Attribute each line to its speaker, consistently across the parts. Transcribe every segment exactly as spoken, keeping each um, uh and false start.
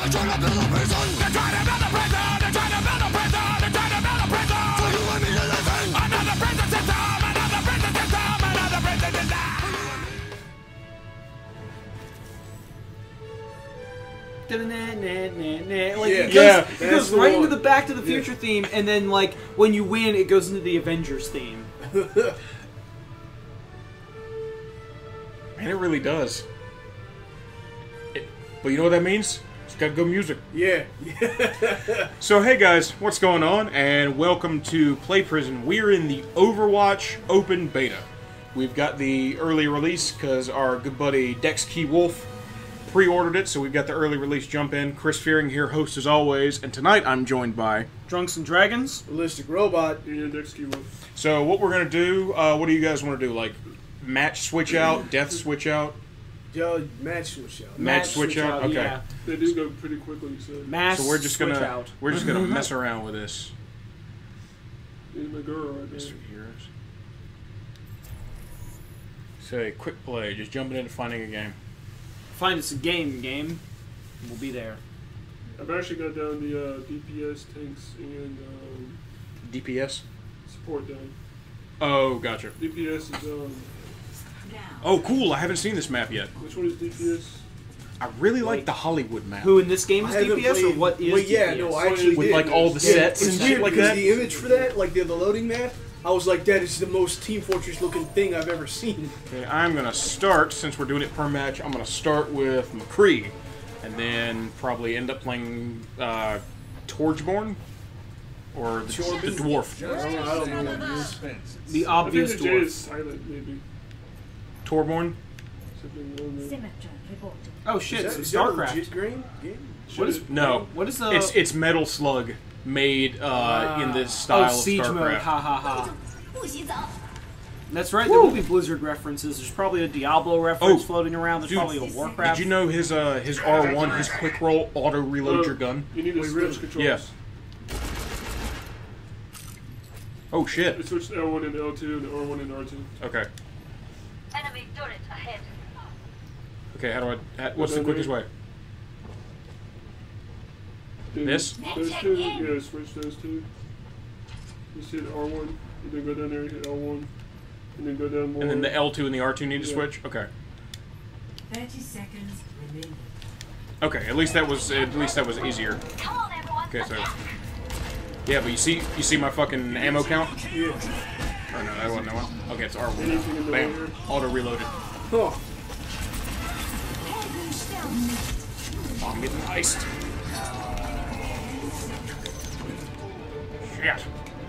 Speaker 1: Like,
Speaker 2: yeah,
Speaker 1: it goes,
Speaker 2: yeah,
Speaker 1: it goes right into the Back to the Future yeah. theme, and then like when you win, it goes into the Avengers theme.
Speaker 3: And it really does. It, but you know what that means? It's got good music.
Speaker 2: Yeah.
Speaker 3: So hey guys, what's going on? And welcome to Play Prison. We're in the Overwatch Open Beta. We've got the early release because our good buddy Dex Key Wolf pre-ordered it, so we've got the early release jump in. Chris Fearing here, host as always, and tonight I'm joined by
Speaker 1: Drunks and Dragons,
Speaker 2: Ballistic Robot,
Speaker 4: and Dex Key Wolf.
Speaker 3: So what we're gonna do? Uh, what do you guys want to do? Like match switch out, death switch out?
Speaker 2: Yo, match switch out.
Speaker 3: Match, match switch, switch out. out. Okay.
Speaker 1: Yeah.
Speaker 4: They do go pretty quickly. So,
Speaker 1: Mass
Speaker 3: so we're just
Speaker 1: switch
Speaker 3: gonna
Speaker 1: out.
Speaker 3: we're just gonna mess around with this.
Speaker 4: In my girl right
Speaker 3: Mister Heroes. Say quick play, just jumping into finding a game.
Speaker 1: Find us a game, game. We'll be there.
Speaker 4: I've actually got down the uh, D P S tanks and um,
Speaker 3: D P S
Speaker 4: support down.
Speaker 3: Oh, gotcha.
Speaker 4: D P S is um.
Speaker 3: Oh, cool! I haven't seen this map yet.
Speaker 4: Which one is D P S?
Speaker 3: I really like,
Speaker 1: like
Speaker 3: the Hollywood map.
Speaker 1: Who in this game is D P S,
Speaker 2: played,
Speaker 1: or what is
Speaker 2: well, yeah,
Speaker 1: D P S?
Speaker 2: no, I actually
Speaker 3: with
Speaker 2: did.
Speaker 3: like all the
Speaker 2: yeah,
Speaker 3: sets
Speaker 2: it's
Speaker 3: and
Speaker 2: weird
Speaker 3: shit like
Speaker 2: because
Speaker 3: that.
Speaker 2: the image for that, like the, the loading map, I was like, that is the most Team Fortress looking thing I've ever seen.
Speaker 3: Okay, I'm gonna start, since we're doing it per match, I'm gonna start with McCree, and then probably end up playing uh, Torchborn, or the, the dwarf.
Speaker 2: I don't know, I don't know what it is.
Speaker 1: The obvious
Speaker 4: I think the J
Speaker 1: dwarf.
Speaker 4: is silent, maybe.
Speaker 3: Torborn?
Speaker 1: Oh shit!
Speaker 2: Is that,
Speaker 1: It's
Speaker 2: is that a
Speaker 1: StarCraft.
Speaker 2: legit game? game?
Speaker 1: What is
Speaker 3: No.
Speaker 1: What is the?
Speaker 3: It's it's Metal Slug, made uh,
Speaker 2: Ah.
Speaker 3: in this style
Speaker 1: oh,
Speaker 3: of
Speaker 1: Siege
Speaker 3: StarCraft.
Speaker 1: mode. Ha ha ha. That's right. There will be Blizzard references. There's probably a Diablo reference
Speaker 3: Oh,
Speaker 1: floating around. There's
Speaker 3: dude,
Speaker 1: probably a Warcraft.
Speaker 3: Did you know his uh his R one, his quick roll auto reload
Speaker 4: Uh,
Speaker 3: your gun?
Speaker 4: You need to
Speaker 2: Wait,
Speaker 4: switch
Speaker 2: really?
Speaker 4: controls.
Speaker 3: Yeah. Oh shit.
Speaker 4: You switch L one and L two and R one and R two.
Speaker 3: Okay.
Speaker 5: Enemy turret ahead.
Speaker 3: Okay, how do I... How, what's the quickest way?
Speaker 4: Then
Speaker 3: This?
Speaker 4: Those two, yeah, switch those two. Just hit R one, and then go down there and hit L one, and then go down more.
Speaker 3: And then the L two and the R two need to
Speaker 4: Yeah.
Speaker 3: switch? Okay.
Speaker 6: Thirty seconds remaining.
Speaker 3: Okay, at least that was at least that was easier.
Speaker 5: Come on, everyone.
Speaker 3: Okay, so... Yeah, but you see you see my fucking ammo count?
Speaker 2: Yeah.
Speaker 3: Or no, that wasn't that one. Okay, it's R one.
Speaker 4: Anything in the way
Speaker 3: Bam.
Speaker 4: here?
Speaker 3: Auto reloaded.
Speaker 2: Huh.
Speaker 3: Oh, I'm getting iced. Shit.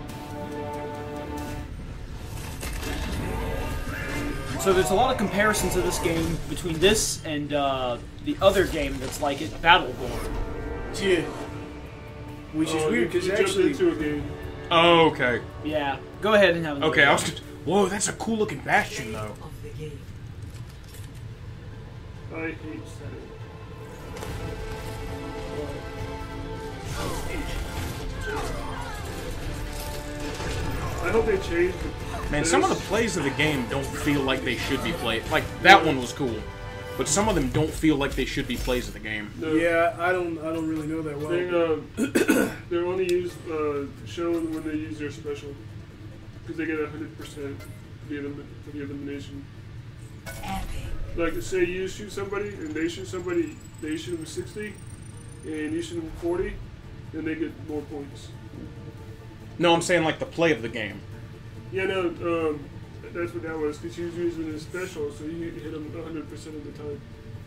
Speaker 1: So there's a lot of comparisons of this game between this and uh, the other game that's like it, Battleborn.
Speaker 2: Yeah. Which is
Speaker 4: Oh,
Speaker 2: weird
Speaker 4: you-
Speaker 2: because
Speaker 4: you jumped
Speaker 2: actually.
Speaker 4: into a game.
Speaker 3: Oh, okay.
Speaker 1: Yeah. Go ahead and have a
Speaker 3: Okay, I was... Whoa, that's a cool looking Bastion, though.
Speaker 6: Of the game.
Speaker 4: I hate that. I hope they change the
Speaker 3: Man, some of the plays of the game don't feel like they should be played. Like, that one was cool. But some of them don't feel like they should be plays of the game.
Speaker 4: No,
Speaker 2: Yeah, I don't. I don't really know that well.
Speaker 4: They, uh, they're only used, uh, shown when they use their special. Because they get a hundred percent for the elim- for the elimination.
Speaker 6: Epic.
Speaker 4: Like, say you shoot somebody, and they shoot somebody, they shoot them sixty, and you shoot them forty, then they get more points.
Speaker 3: No, I'm saying like the play of the game.
Speaker 4: Yeah, no, um, that's what that was, because he was using his special, so you hit him a hundred percent of the time.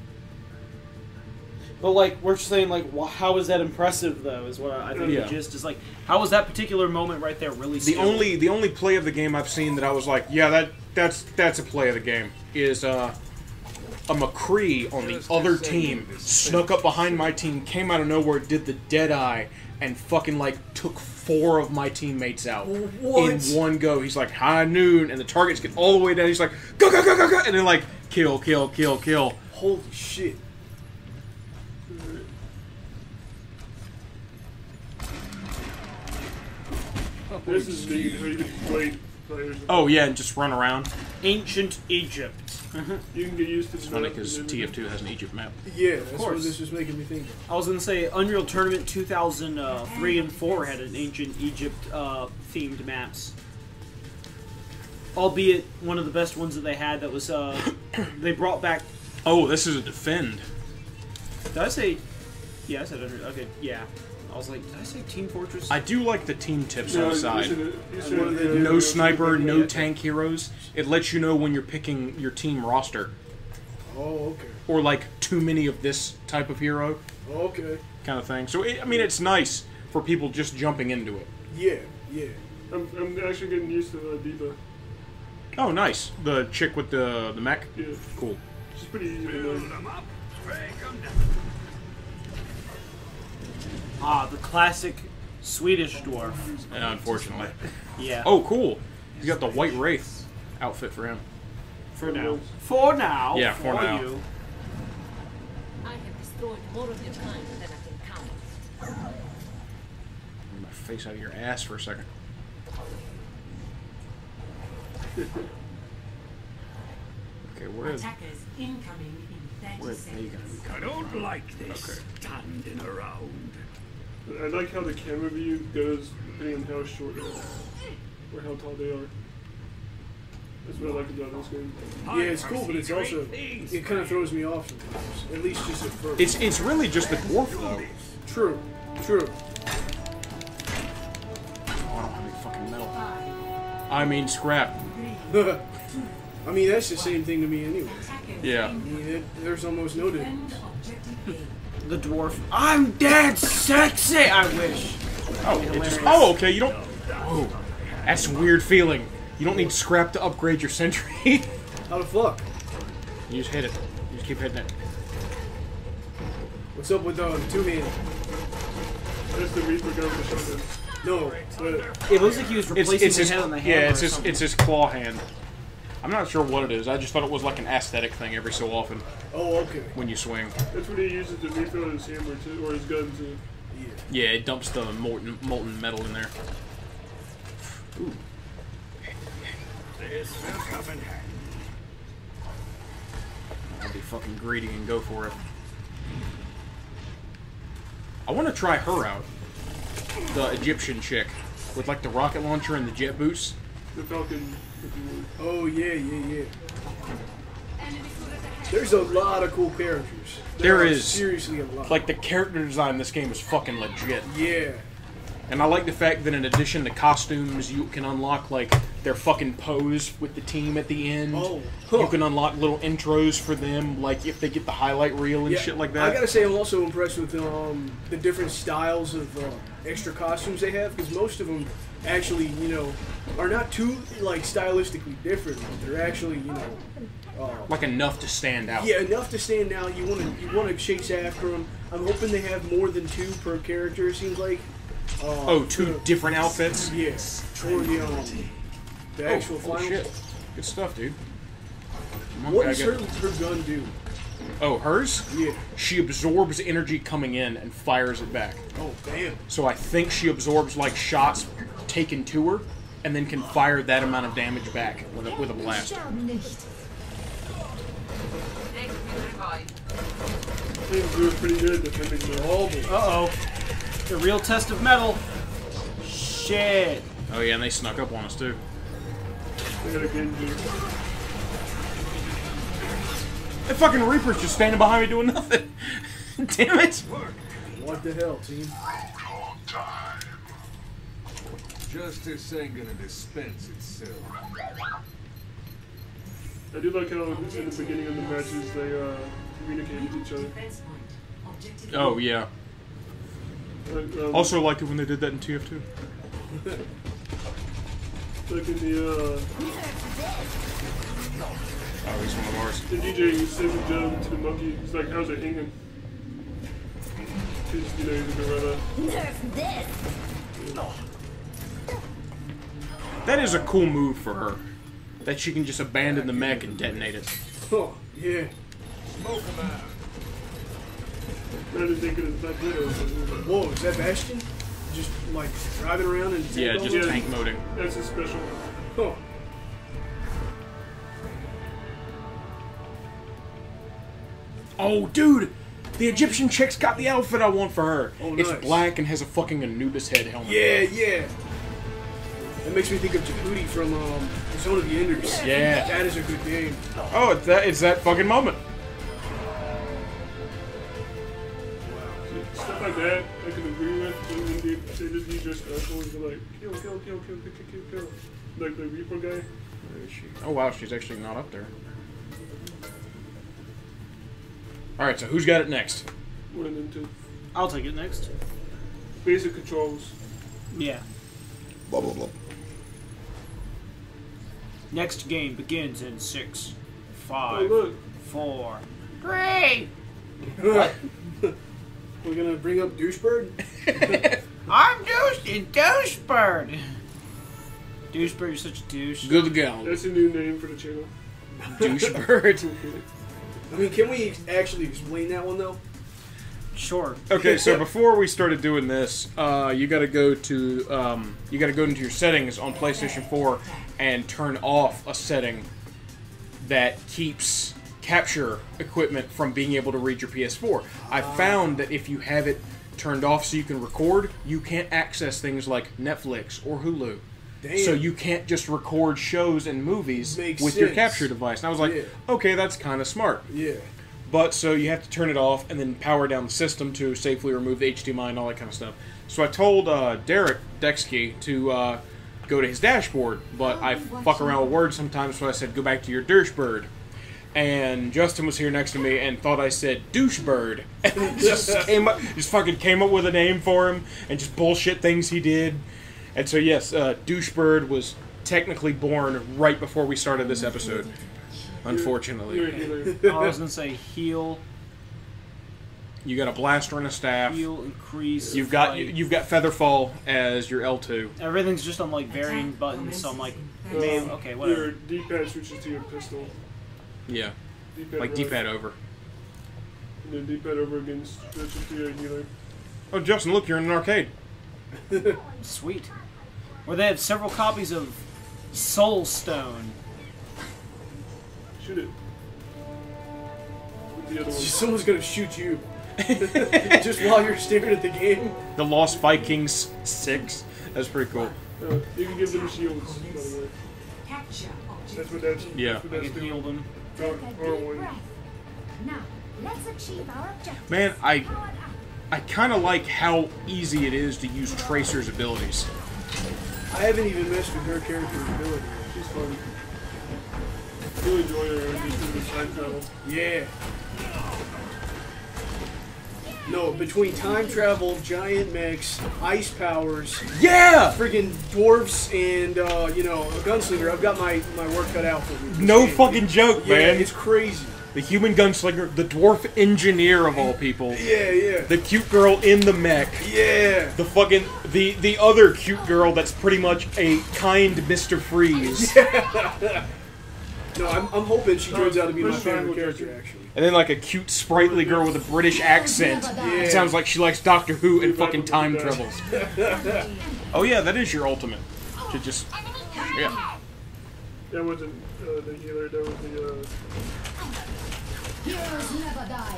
Speaker 1: But like we're saying, like, well, how is that impressive though? Is what I I think
Speaker 3: Yeah.
Speaker 1: the gist is like. How was that particular moment right there really?
Speaker 3: The
Speaker 1: skilled?
Speaker 3: only the only play of the game I've seen that I was like, yeah, that that's that's a play of the game is uh, a McCree on the other team snuck up behind my team, came out of nowhere, did the dead eye, and fucking like took four of my teammates out
Speaker 2: What?
Speaker 3: in one go. He's like high noon, and the targets get all the way down. He's like go go go go go, and then like kill kill kill kill.
Speaker 2: Holy shit.
Speaker 4: This is the how you can play players.
Speaker 3: Oh yeah, and just run around.
Speaker 1: Ancient Egypt.
Speaker 4: You can get used to
Speaker 3: It's funny because T F two has an Egypt map.
Speaker 2: Yeah, that's what
Speaker 1: course.
Speaker 2: this was making me think of.
Speaker 1: I was gonna say Unreal Tournament two thousand three and four had an ancient Egypt uh, themed maps. Albeit one of the best ones that they had that was uh, they brought back.
Speaker 3: Oh, this is a defend.
Speaker 1: Did I say? Yeah, I said Unreal. Okay, yeah. I was like, did I say Team Fortress?
Speaker 3: I do like the team tips
Speaker 4: No,
Speaker 3: on the
Speaker 4: you
Speaker 3: side.
Speaker 4: should- you should-
Speaker 2: What do they do?
Speaker 3: No sniper, no
Speaker 1: Yeah.
Speaker 3: tank heroes. It lets you know when you're picking your team roster.
Speaker 2: Oh, okay.
Speaker 3: Or like too many of this type of hero
Speaker 2: Okay.
Speaker 3: kind of thing. So, it, I mean, it's nice for people just jumping into it.
Speaker 2: Yeah, yeah.
Speaker 4: I'm, I'm actually getting used to uh, Diva.
Speaker 3: Oh, nice. The chick with the, the mech?
Speaker 4: Yeah,
Speaker 3: Cool.
Speaker 4: she's pretty easy to learn.
Speaker 1: Ah, the classic Swedish dwarf.
Speaker 3: Uh, unfortunately.
Speaker 1: Yeah.
Speaker 3: Oh, cool. He's got the White Wraith outfit for him.
Speaker 1: for now. For now.
Speaker 3: Yeah, for now.
Speaker 1: You.
Speaker 7: I have destroyed more of your kind than I can count.
Speaker 3: Get my face out of your ass for a second. Okay, where is...
Speaker 6: Attackers incoming in thirty
Speaker 3: Where, there you
Speaker 6: seconds.
Speaker 3: go.
Speaker 8: I don't like this
Speaker 3: Okay.
Speaker 8: standing around.
Speaker 4: I like how the camera view goes depending on how short they are or how tall they are. That's what I like about this game.
Speaker 2: Yeah, it's cool, but it's also it kind of throws me off sometimes. At least just at first.
Speaker 3: It's, it's really just the dwarf, though.
Speaker 2: true, true.
Speaker 3: Oh, I don't have any fucking metal. I mean, scrap.
Speaker 2: I mean, that's the same thing to me anyway.
Speaker 6: Attackers
Speaker 3: Yeah.
Speaker 2: I mean, it, there's almost no difference.
Speaker 6: defend objective A.
Speaker 1: The dwarf. I'm dead sexy. I wish.
Speaker 3: Oh, it just, oh, okay, you don't... Oh, that's a weird feeling. You don't need scrap to upgrade your sentry.
Speaker 2: How the fuck?
Speaker 3: You just hit it. You just keep hitting it.
Speaker 2: What's up with uh, the two hand?
Speaker 4: That's the Reaper gun with the shotgun.
Speaker 2: No, but
Speaker 1: It looks like he was
Speaker 3: It's,
Speaker 1: replacing
Speaker 3: it's
Speaker 1: his
Speaker 3: his,
Speaker 1: head on the hammer.
Speaker 3: yeah, it's
Speaker 1: or
Speaker 3: his,
Speaker 1: something.
Speaker 3: it's his claw hand. I'm not sure what it is. I just thought it was like an aesthetic thing every so often
Speaker 2: oh, okay.
Speaker 3: when you swing.
Speaker 4: That's what he uses to refill his hammer too, or his gun too.
Speaker 2: Yeah.
Speaker 3: Yeah, it dumps the molten, molten metal in there. Ooh.
Speaker 8: This will come in handy.
Speaker 3: I'll be fucking greedy and go for it. I want to try her out. The Egyptian chick with like the rocket launcher and the jet boots.
Speaker 4: The Falcon. if you would.
Speaker 2: Oh yeah, yeah, yeah. There's a lot of cool characters.
Speaker 3: There
Speaker 2: are
Speaker 3: is.
Speaker 2: seriously a lot.
Speaker 3: Like the character design in this game is fucking legit.
Speaker 2: yeah.
Speaker 3: And I like the fact that in addition to costumes, you can unlock like their fucking pose with the team at the end.
Speaker 2: Oh,
Speaker 3: You
Speaker 2: huh.
Speaker 3: can unlock little intros for them, like if they get the highlight reel and
Speaker 2: Yeah,
Speaker 3: shit like
Speaker 2: I
Speaker 3: that.
Speaker 2: gotta say, I'm also impressed with um, the different styles of uh, extra costumes they have, because most of them actually, you know, are not too like stylistically different. But they're actually, you know, uh,
Speaker 3: Like enough to stand out.
Speaker 2: yeah, enough to stand out. You want to you want to chase after them. I'm hoping they have more than two per character. It seems like. Uh,
Speaker 3: Oh, two
Speaker 2: the-
Speaker 3: different outfits.
Speaker 2: Yes, or the um, the actual
Speaker 3: oh, oh
Speaker 2: final.
Speaker 3: shit. Good stuff, dude.
Speaker 2: What
Speaker 3: I
Speaker 2: does
Speaker 3: get-
Speaker 2: her, her gun do?
Speaker 3: Oh, hers?
Speaker 2: Yeah.
Speaker 3: She absorbs energy coming in and fires it back.
Speaker 2: Oh, damn.
Speaker 3: So I think she absorbs like shots taken to her, and then can fire that amount of damage back with a, with a blast.
Speaker 4: Things do pretty good defending the
Speaker 2: Oh, boy.
Speaker 1: Uh oh. The real test of metal. Shit.
Speaker 3: Oh yeah, and they snuck up on us too.
Speaker 4: They got a Genji.
Speaker 3: That fucking Reaper's just standing behind me doing nothing. Damn it!
Speaker 2: What the hell, team?
Speaker 9: Justice ain't gonna dispense itself.
Speaker 4: I do like how in the beginning of the matches they uh, communicate with each other.
Speaker 6: Defense point. Objective
Speaker 3: Oh yeah.
Speaker 4: Like, um,
Speaker 3: Also liked it when they did that in T F two.
Speaker 4: like in the uh,
Speaker 3: Oh, he's one of ours.
Speaker 4: the D J who sends Joe to the monkey. He's like, "How's it hanging?" Because you know he's a gorilla.
Speaker 3: That is a cool move for her. That she can just abandon the mech and detonate it.
Speaker 2: Oh, yeah.
Speaker 9: Smoke 'em out.
Speaker 4: I didn't think it was that good. Or something.
Speaker 2: Whoa, is that Bastion? Just, like, driving around and...
Speaker 3: Yeah, just
Speaker 4: Yeah.
Speaker 3: tank moding.
Speaker 4: That's his special.
Speaker 2: Huh.
Speaker 3: Oh, dude! The Egyptian chick's got the outfit I want for her.
Speaker 2: Oh,
Speaker 3: It's
Speaker 2: nice.
Speaker 3: black and has a fucking Anubis head helmet.
Speaker 2: Yeah, yeah. That makes me think of Djibouti from um, Zone of the Enders.
Speaker 3: Yeah.
Speaker 2: That is a good game.
Speaker 3: Oh, it's that, it's that fucking moment.
Speaker 4: Stuff like that, I can agree with. But when they, they just use your specials, they're like, kill, kill, kill, kill, kill, kill, kill, kill. Like the Reaper guy.
Speaker 3: Where is she? Oh, wow, she's actually not up there. Alright, so who's got it next?
Speaker 4: One and then two.
Speaker 1: I'll take it next.
Speaker 4: Basic controls.
Speaker 1: Yeah.
Speaker 3: Blah, blah, blah.
Speaker 1: Next game begins in six,
Speaker 4: Oh,
Speaker 1: five,
Speaker 4: look.
Speaker 1: four, three.
Speaker 2: What? We're gonna bring up Douchebird?
Speaker 1: I'm Douche Douchebird. Douchebird, you're such a douche.
Speaker 3: Good gal.
Speaker 4: That's a new name for the channel.
Speaker 3: Douchebird.
Speaker 2: I mean, can we actually explain that one though?
Speaker 1: Sure.
Speaker 3: Okay, so before we started doing this, uh, you got to go to um, you got to go into your settings on PlayStation four and turn off a setting that keeps capture equipment from being able to read your P S four. I found that if you have it turned off so you can record, you can't access things like Netflix or Hulu.
Speaker 2: Damn.
Speaker 3: So you can't just record shows and movies
Speaker 2: Makes
Speaker 3: with your
Speaker 2: sense.
Speaker 3: capture device. And I was like,
Speaker 2: Yeah.
Speaker 3: okay, that's kind of smart.
Speaker 2: Yeah.
Speaker 3: But so you have to turn it off and then power down the system to safely remove the H D M I and all that kind of stuff. So I told uh, Derek Dexkey to uh, go to his dashboard, but I fuck around with words sometimes, so I said, go back to your douchebird. And Justin was here next to me and thought I said douchebird, and just came up, just fucking came up with a name for him and just bullshit things he did. And so yes, uh, douchebird was technically born right before we started this episode. Unfortunately.
Speaker 4: You're a healer.
Speaker 1: I was gonna say heal,
Speaker 3: You got a blaster and a staff.
Speaker 1: heal, increase.
Speaker 3: You've got
Speaker 1: fight.
Speaker 3: you've got Featherfall as your L two.
Speaker 1: Everything's just on like varying buttons, so I'm like,
Speaker 4: Uh,
Speaker 1: man, okay,
Speaker 4: Your
Speaker 1: whatever.
Speaker 4: D-pad switches to your pistol.
Speaker 3: Yeah,
Speaker 4: D-pad
Speaker 3: like
Speaker 4: right,
Speaker 3: D-pad over.
Speaker 4: And then D-pad over again switches to your healer.
Speaker 3: Oh, Justin, look, you're in an arcade.
Speaker 1: Sweet. Where they have several copies of Soul Stone.
Speaker 4: Shoot it. With the other one.
Speaker 2: Someone's gonna shoot you. Just while you're staring at the game.
Speaker 3: The Lost Vikings six. That's pretty cool.
Speaker 4: Uh, you can give them shields, by the way.
Speaker 6: Capture
Speaker 4: That's
Speaker 6: objective.
Speaker 4: what that's,
Speaker 3: Yeah.
Speaker 4: that's what
Speaker 1: I
Speaker 4: that's
Speaker 1: can
Speaker 4: doing.
Speaker 1: heal them.
Speaker 4: R one.
Speaker 5: Now, let's achieve our objective.
Speaker 3: Man, I I kind of like how easy it is to use Tracer's abilities.
Speaker 2: I haven't even messed with her character's ability.
Speaker 4: She's fun. You'll enjoy her just doing the time travel.
Speaker 2: Yeah. No, between time travel, giant mechs, ice powers,
Speaker 3: Yeah!
Speaker 2: friggin' dwarfs, and uh, you know, a gunslinger, I've got my, my work cut out for me. This
Speaker 3: No
Speaker 2: game.
Speaker 3: fucking joke,
Speaker 2: Yeah,
Speaker 3: man.
Speaker 2: it's crazy.
Speaker 3: The human gunslinger, the dwarf engineer of all people,
Speaker 2: Yeah, yeah.
Speaker 3: the cute girl in the mech,
Speaker 2: Yeah.
Speaker 3: the fucking the the other cute girl that's pretty much a kind Mister Freeze.
Speaker 2: No, I'm, I'm hoping she turns out to be my
Speaker 4: First
Speaker 2: favorite
Speaker 4: triangle,
Speaker 2: character,
Speaker 4: Justin.
Speaker 2: actually.
Speaker 3: And then like a cute sprightly girl with a British accent. It sounds like she likes Doctor Who and fucking time travels. Oh yeah, that is your ultimate. To just yeah.
Speaker 4: That wasn't uh, the healer, that was the, uh...
Speaker 5: Heroes never die.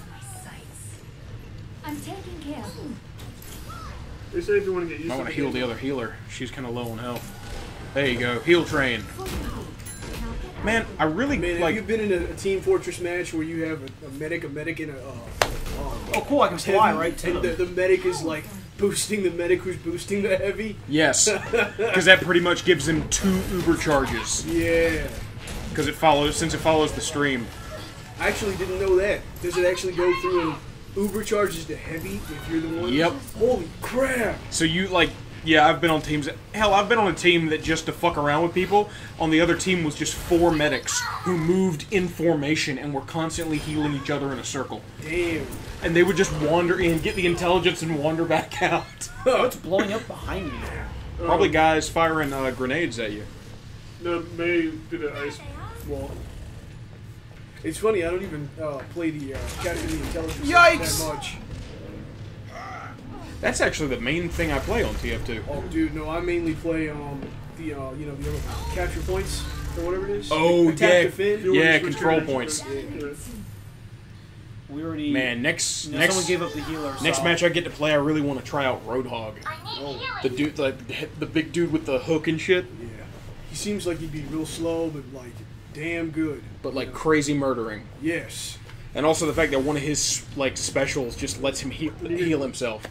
Speaker 5: I'm taking care of you.
Speaker 4: They say if you want to get used
Speaker 3: I
Speaker 4: to
Speaker 3: want to
Speaker 4: the
Speaker 3: heal
Speaker 4: game-
Speaker 3: the other healer. She's kind of low on health. There you go, heal train. Man, I really
Speaker 2: Man, have
Speaker 3: like.
Speaker 2: you been in a, a Team Fortress match where you have a, a medic, a medic, and a... Uh, uh,
Speaker 1: Oh, cool! I can fly
Speaker 2: heavy,
Speaker 1: right to
Speaker 2: and the,
Speaker 1: them.
Speaker 2: the medic is like boosting the medic who's boosting the heavy?
Speaker 3: Yes, because that pretty much gives him two Uber charges.
Speaker 2: Yeah.
Speaker 3: Because it follows, since it follows the stream.
Speaker 2: I actually didn't know that. Does it actually go through and Uber charges to heavy if you're the one?
Speaker 3: Yep.
Speaker 2: Holy crap!
Speaker 3: So you like, yeah, I've been on teams. That, hell, I've been on a team that just to fuck around with people. On the other team was just four medics who moved in formation and were constantly healing each other in a circle.
Speaker 2: Damn.
Speaker 3: And they would just wander in, get the intelligence, and wander back out.
Speaker 1: What's blowing up behind me?
Speaker 3: Probably guys firing uh, grenades at you.
Speaker 4: No, May did an ice wall.
Speaker 2: It's funny, I don't even uh, play the uh, capture the intelligence
Speaker 1: Yikes!
Speaker 2: that much.
Speaker 3: That's actually the main thing I play on T F two.
Speaker 2: Oh, dude, no, I mainly play um the uh, you know the other capture points or whatever it is.
Speaker 3: Oh,
Speaker 2: Attack,
Speaker 3: yeah.
Speaker 2: defend.
Speaker 4: You wanna
Speaker 3: Yeah,
Speaker 4: switch
Speaker 3: control
Speaker 4: coordinates,
Speaker 3: points.
Speaker 4: yeah.
Speaker 1: We already.
Speaker 3: Man, next
Speaker 1: you know,
Speaker 3: next
Speaker 1: someone gave up the healer.
Speaker 3: next
Speaker 1: so.
Speaker 3: match I get to play, I really want to try out Roadhog. The dude, like the, the big dude with the hook and shit,
Speaker 2: Yeah. He seems like he'd be real slow, but like damn good.
Speaker 3: but like crazy murdering.
Speaker 2: Yes.
Speaker 3: And also the fact that one of his like specials just lets him heal, heal himself.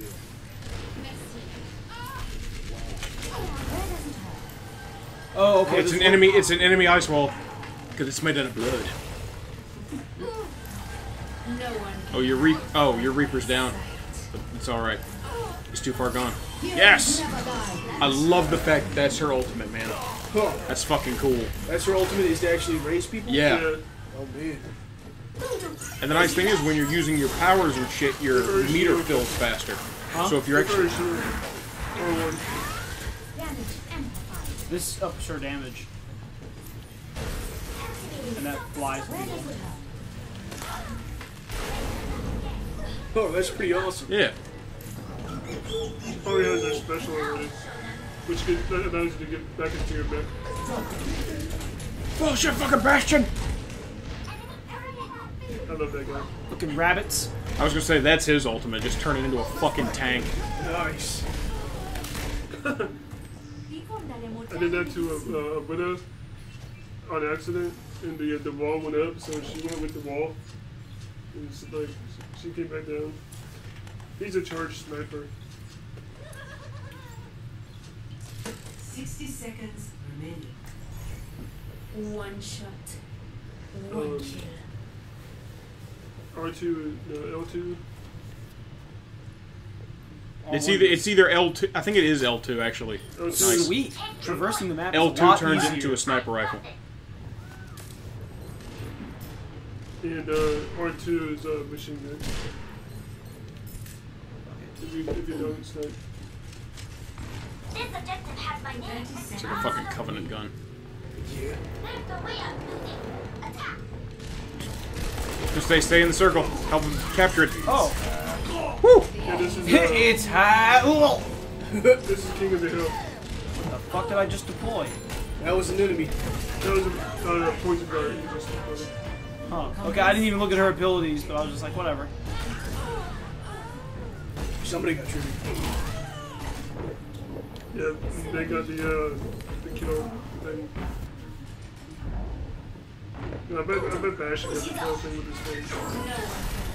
Speaker 1: Oh, okay.
Speaker 3: It's
Speaker 1: this
Speaker 3: an
Speaker 1: one-
Speaker 3: enemy. It's an enemy ice wall because it's made out of blood.
Speaker 7: No one
Speaker 3: Oh, your reap. Oh, your reaper's down. But it's all right. He's too far gone. Yes. I love the fact that that's her ultimate, man.
Speaker 2: Huh.
Speaker 3: That's fucking cool.
Speaker 2: That's her ultimate, is to actually raise people?
Speaker 3: Yeah.
Speaker 4: Yeah.
Speaker 2: Oh man.
Speaker 3: And the nice thing is when you're using your powers and shit, your meter fills faster. So if you're
Speaker 4: Very
Speaker 3: actually
Speaker 4: sure. Oh, one.
Speaker 5: Damage amplified.
Speaker 1: This ups her damage. And that flies.
Speaker 2: Oh, that's pretty awesome.
Speaker 3: yeah.
Speaker 4: Probably has their special already. Which gives, that allows you to get back into your mech.
Speaker 3: Bullshit, fucking Bastion.
Speaker 4: I love that guy.
Speaker 1: Looking rabbits.
Speaker 3: I was gonna say that's his ultimate. Just turn it into a fucking tank.
Speaker 2: Nice.
Speaker 4: I did that to a, a widow on accident, and the the wall went up, so she went with the wall. And it's like she came back down. He's a charged sniper.
Speaker 6: Sixty seconds remaining.
Speaker 7: one shot.
Speaker 4: Um,
Speaker 7: One kill.
Speaker 4: R two, no, L two.
Speaker 3: It's either it's either L two. I think it is L two actually.
Speaker 4: L two.
Speaker 3: Nice.
Speaker 1: Sweet. Traversing the map
Speaker 3: L
Speaker 1: is a
Speaker 3: two
Speaker 1: lot
Speaker 3: turns it
Speaker 1: easier.
Speaker 3: into a sniper rifle.
Speaker 4: And uh, R two is a machine gun. If you, if you don't snipe.
Speaker 5: This objective has my name.
Speaker 3: It's like a fucking Covenant gun.
Speaker 2: Yeah.
Speaker 5: There's the way I'm moving. Attack.
Speaker 3: Just stay stay in the circle. Help him capture it.
Speaker 1: Oh.
Speaker 3: Woo!
Speaker 4: Yeah, this is uh,
Speaker 1: It's high. Ooh.
Speaker 4: this is King of the Hill.
Speaker 1: What the fuck did I just deploy?
Speaker 2: That was an enemy.
Speaker 4: That was a, uh, a poison dart. You just deployed.
Speaker 1: Huh. Okay, I didn't even look at her abilities, but I was just like, whatever.
Speaker 2: Somebody got triggered.
Speaker 4: Yeah, they got the uh, the kill thing. Yeah, I bet I bet Bash got the kill thing with his thing.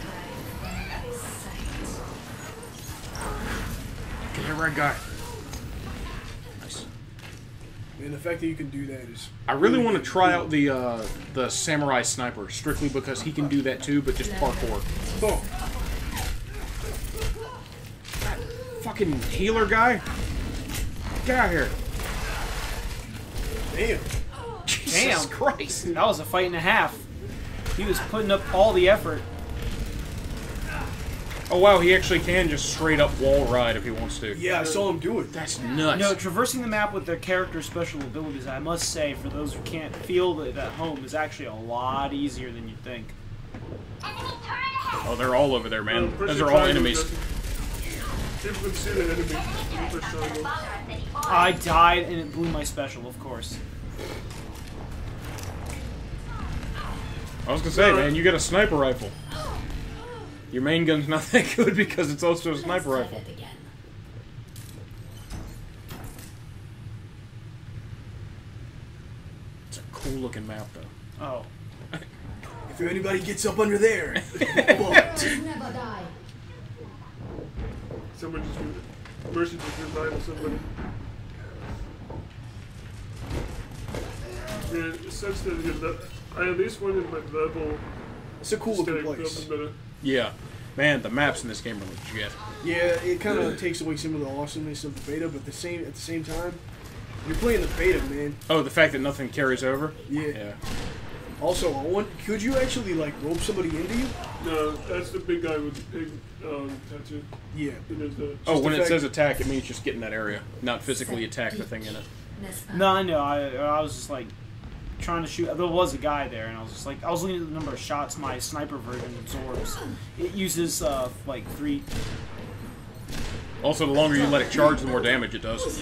Speaker 3: Get that red guy. Nice.
Speaker 2: And the fact that you can do that is.
Speaker 3: I really want to try out the uh, the samurai sniper strictly because he can do that too, but just parkour.
Speaker 2: Oh,
Speaker 3: Fucking healer guy. Get out of here.
Speaker 2: damn.
Speaker 3: Jesus
Speaker 1: Damn.
Speaker 3: Christ.
Speaker 1: That was a fight and a half. He was putting up all the effort.
Speaker 3: Oh wow, he actually can just straight up wall ride if he wants to.
Speaker 2: Yeah, I saw him do it.
Speaker 3: That's nuts.
Speaker 1: No, traversing the map with their character's special abilities, I must say, for those who can't feel it at home, is actually a lot easier than you'd think.
Speaker 3: Oh, they're all over there, man.
Speaker 4: Um,
Speaker 3: Those
Speaker 4: press
Speaker 3: are
Speaker 4: your
Speaker 3: all
Speaker 4: triangle,
Speaker 3: enemies.
Speaker 4: Justin. People can see the enemy. You press triangle.
Speaker 1: I died and it blew my special, of course.
Speaker 3: I was gonna say, man, you got a sniper rifle. Your main gun's not that good because it's also a sniper rifle. It's a cool looking map, though.
Speaker 1: Oh.
Speaker 2: If anybody gets up under there, fucked.
Speaker 5: Never die.
Speaker 4: Someone just Mercy just revived somebody. Yeah, it sucks that because that, I at least wanted my level.
Speaker 2: It's a cool
Speaker 4: Just
Speaker 2: looking
Speaker 4: gotta
Speaker 2: place.
Speaker 4: build them better.
Speaker 3: Yeah. Man, the maps in this game are legit.
Speaker 2: Yeah, it kind of takes away some of the awesomeness of the beta, but the same at the same time, you're playing the beta, man.
Speaker 3: Oh, the fact that nothing carries over?
Speaker 2: Yeah.
Speaker 3: Yeah.
Speaker 2: Also, I want, could you actually like rope somebody into you?
Speaker 4: No, that's the big guy with the pig um, tattoo.
Speaker 2: Yeah.
Speaker 4: It is the,
Speaker 3: Oh,
Speaker 2: Just
Speaker 3: when
Speaker 2: the
Speaker 3: it
Speaker 2: fact-
Speaker 3: says attack, it means just get in that area, not physically attack the thing in it.
Speaker 1: No, I know. I, I was just like trying to shoot. There was a guy there, and I was just like, I was looking at the number of shots my sniper version absorbs. It uses uh, like three.
Speaker 3: Also, the longer you let it charge, the more damage it does.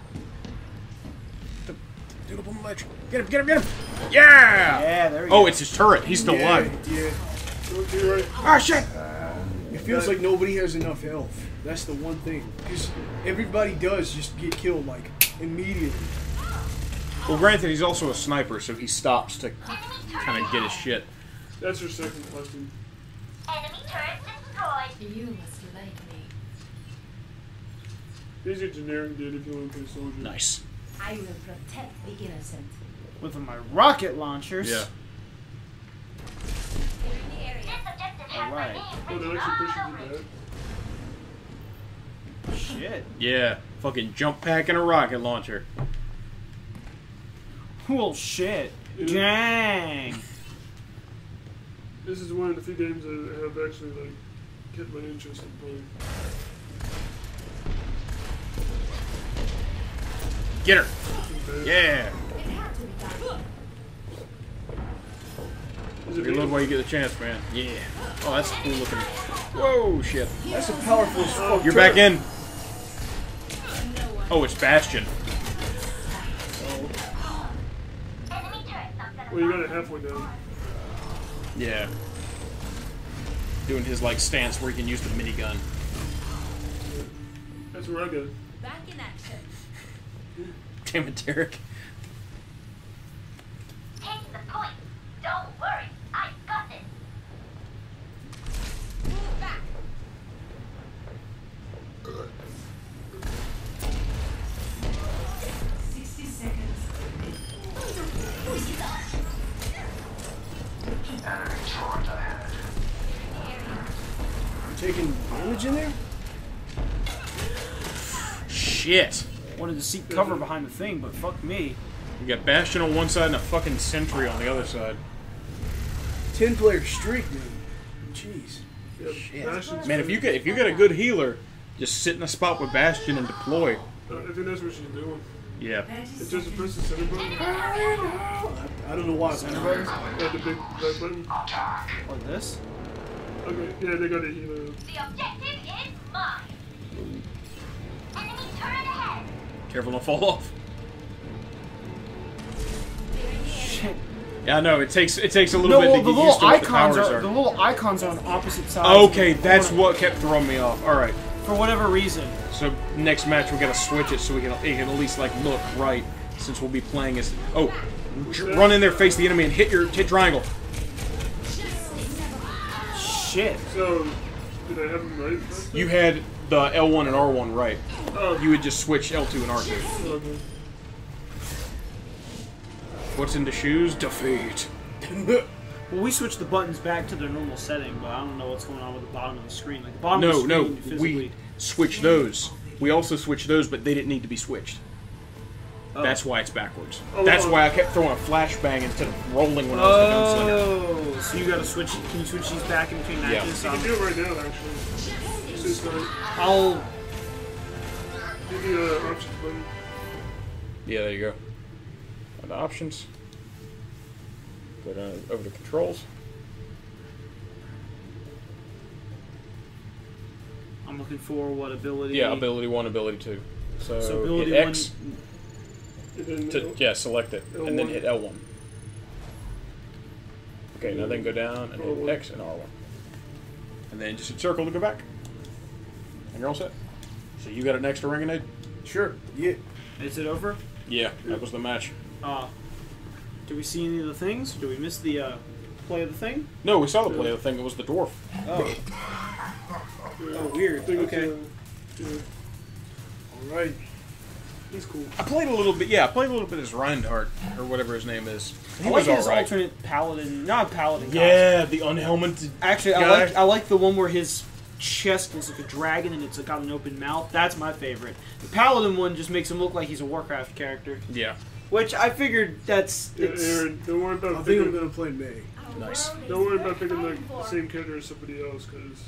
Speaker 3: Dude up on the ledge. Get him, get him, get him! Yeah!
Speaker 1: Yeah, there we
Speaker 3: Oh,
Speaker 1: go.
Speaker 3: it's his turret. He's still
Speaker 2: yeah,
Speaker 3: alive.
Speaker 2: Yeah.
Speaker 4: Okay, right.
Speaker 3: Ah, shit!
Speaker 2: It feels like nobody has enough health. That's the one thing. Because everybody does just get killed, like, immediately.
Speaker 3: Well, granted, he's also a sniper, so he stops to kind of get his shit.
Speaker 4: That's your second question.
Speaker 5: Enemy turret destroyed.
Speaker 7: You must like me.
Speaker 4: Here's your generic dude if you want to play soldier.
Speaker 3: Nice.
Speaker 7: I will protect the innocent.
Speaker 1: With my rocket launchers.
Speaker 3: Yeah.
Speaker 5: This objective has my
Speaker 1: Alright.
Speaker 5: name
Speaker 4: Oh,
Speaker 5: written
Speaker 4: they're actually
Speaker 5: all
Speaker 4: pushing
Speaker 5: over
Speaker 4: you
Speaker 5: it.
Speaker 4: back.
Speaker 1: Shit.
Speaker 3: Yeah. Fucking jump pack and a rocket launcher.
Speaker 1: Well, shit.
Speaker 4: Yeah.
Speaker 1: Dang.
Speaker 4: This is one of the few games that have actually like kept my interest in playing.
Speaker 3: Get her.
Speaker 4: Okay.
Speaker 3: Yeah.
Speaker 4: Is it
Speaker 3: Reload while you get the chance, man. Yeah. Oh, that's cool looking. Whoa, shit.
Speaker 2: That's a powerful as fuck.
Speaker 3: You're
Speaker 2: turret.
Speaker 3: back in. Oh, it's Bastion.
Speaker 5: Enemy turret knocked out
Speaker 4: Well, you got it halfway down.
Speaker 3: Yeah. Doing his, like, stance where he can use the minigun.
Speaker 4: That's where I go.
Speaker 7: Back in action.
Speaker 3: Damn it, Derek.
Speaker 5: Take the point. Don't worry. I got this.
Speaker 7: Move back.
Speaker 6: sixty seconds.
Speaker 2: Taking damage in there?
Speaker 3: Shit.
Speaker 1: Wanted to seek cover behind the thing, but fuck me.
Speaker 3: You got Bastion on one side and a fucking sentry on the other side.
Speaker 2: Ten player streak, dude. Jeez.
Speaker 4: Yep.
Speaker 3: Shit.
Speaker 4: Bastion's
Speaker 3: Man, if
Speaker 4: good.
Speaker 3: you get if you get a good healer, just sit in a spot with Bastion and deploy.
Speaker 4: Uh, I think that's what she's doing.
Speaker 3: Yeah.
Speaker 4: It's just a press the center button.
Speaker 2: I don't know why.
Speaker 1: Center button?
Speaker 4: Yeah, the big red button.
Speaker 1: Or this?
Speaker 4: Okay, yeah, they got a healer.
Speaker 5: The objective is mine. Enemy turret ahead.
Speaker 3: Careful, don't fall off.
Speaker 1: Shit.
Speaker 3: Yeah, I know it takes it takes a little
Speaker 1: No,
Speaker 3: bit
Speaker 1: well,
Speaker 3: to
Speaker 1: the
Speaker 3: get
Speaker 1: little
Speaker 3: used to what the
Speaker 1: icons
Speaker 3: powers
Speaker 1: are,
Speaker 3: are.
Speaker 1: the little icons are on opposite sides.
Speaker 3: Okay,
Speaker 1: of the
Speaker 3: that's
Speaker 1: corner.
Speaker 3: what kept throwing me off. All right.
Speaker 1: For whatever reason.
Speaker 3: So next match we gotta switch it so we can, it can at least like look right, since we'll be playing as. Oh, dr- run in there, face the enemy, and hit your hit triangle.
Speaker 1: Shit.
Speaker 4: So, did I have them right? last time?
Speaker 3: You had the L one and R one right.
Speaker 4: Oh,
Speaker 3: You would just switch L two and R two.
Speaker 4: okay.
Speaker 3: What's in the shoes? Defeat.
Speaker 1: Well, we switched the buttons back to their normal setting, but I don't know what's going on with the bottom of the screen. Like the bottom
Speaker 3: No,
Speaker 1: of the
Speaker 3: no,
Speaker 1: screen physically.
Speaker 3: we switched those. We also switched those, but they didn't need to be switched.
Speaker 1: Oh.
Speaker 3: That's why it's backwards.
Speaker 4: Oh,
Speaker 3: That's
Speaker 4: oh.
Speaker 3: why I kept throwing a flashbang instead of rolling when I was the gunslinger.
Speaker 1: Oh, so you gotta switch. Can you switch these back in between
Speaker 3: Yeah.
Speaker 1: matches? So
Speaker 4: You
Speaker 1: I'm-
Speaker 4: can do it right now, actually. It's just like,
Speaker 1: I'll.
Speaker 4: give you the uh, options button.
Speaker 3: Yeah, there you go. On the options. Go down over to controls.
Speaker 1: I'm looking for what ability.
Speaker 3: Yeah, ability one, ability two. So,
Speaker 1: So ability
Speaker 3: hit
Speaker 1: one.
Speaker 3: X
Speaker 4: And then,
Speaker 3: to yeah, select it, and then
Speaker 4: L one.
Speaker 3: hit L one. Okay, now then go down and
Speaker 4: R
Speaker 3: hit
Speaker 4: one.
Speaker 3: X and R one, and then just hit circle to go back, and you're all set. So you got an extra ring grenade?
Speaker 2: Sure. Yeah.
Speaker 1: Is it over?
Speaker 3: Yeah, that was the match.
Speaker 1: Uh, do we see any of the things? Do we miss the uh, play of the thing?
Speaker 3: No, we saw the play of the thing. It was the dwarf.
Speaker 1: Oh. Oh, weird.
Speaker 4: I think it's,
Speaker 1: Okay.
Speaker 4: uh, yeah,
Speaker 2: All right.
Speaker 4: he's cool.
Speaker 3: I played a little bit. Yeah, I played a little bit as Reinhardt or whatever his name is. He
Speaker 1: I like
Speaker 3: was
Speaker 1: his
Speaker 3: all right.
Speaker 1: alternate paladin, not paladin.
Speaker 3: Yeah, the unhelmeted.
Speaker 1: Actually, I
Speaker 3: guy.
Speaker 1: like I like the one where his chest looks like a dragon and it's got an open mouth. That's my favorite. The paladin one just makes him look like he's a Warcraft character,
Speaker 3: Yeah,
Speaker 1: which I figured that's
Speaker 4: Yeah,
Speaker 1: it's.
Speaker 4: Aaron, don't worry
Speaker 2: I
Speaker 4: about
Speaker 2: think I'm
Speaker 4: picking.
Speaker 2: gonna play May.
Speaker 3: nice.
Speaker 4: Don't worry about picking like the same character as somebody else, because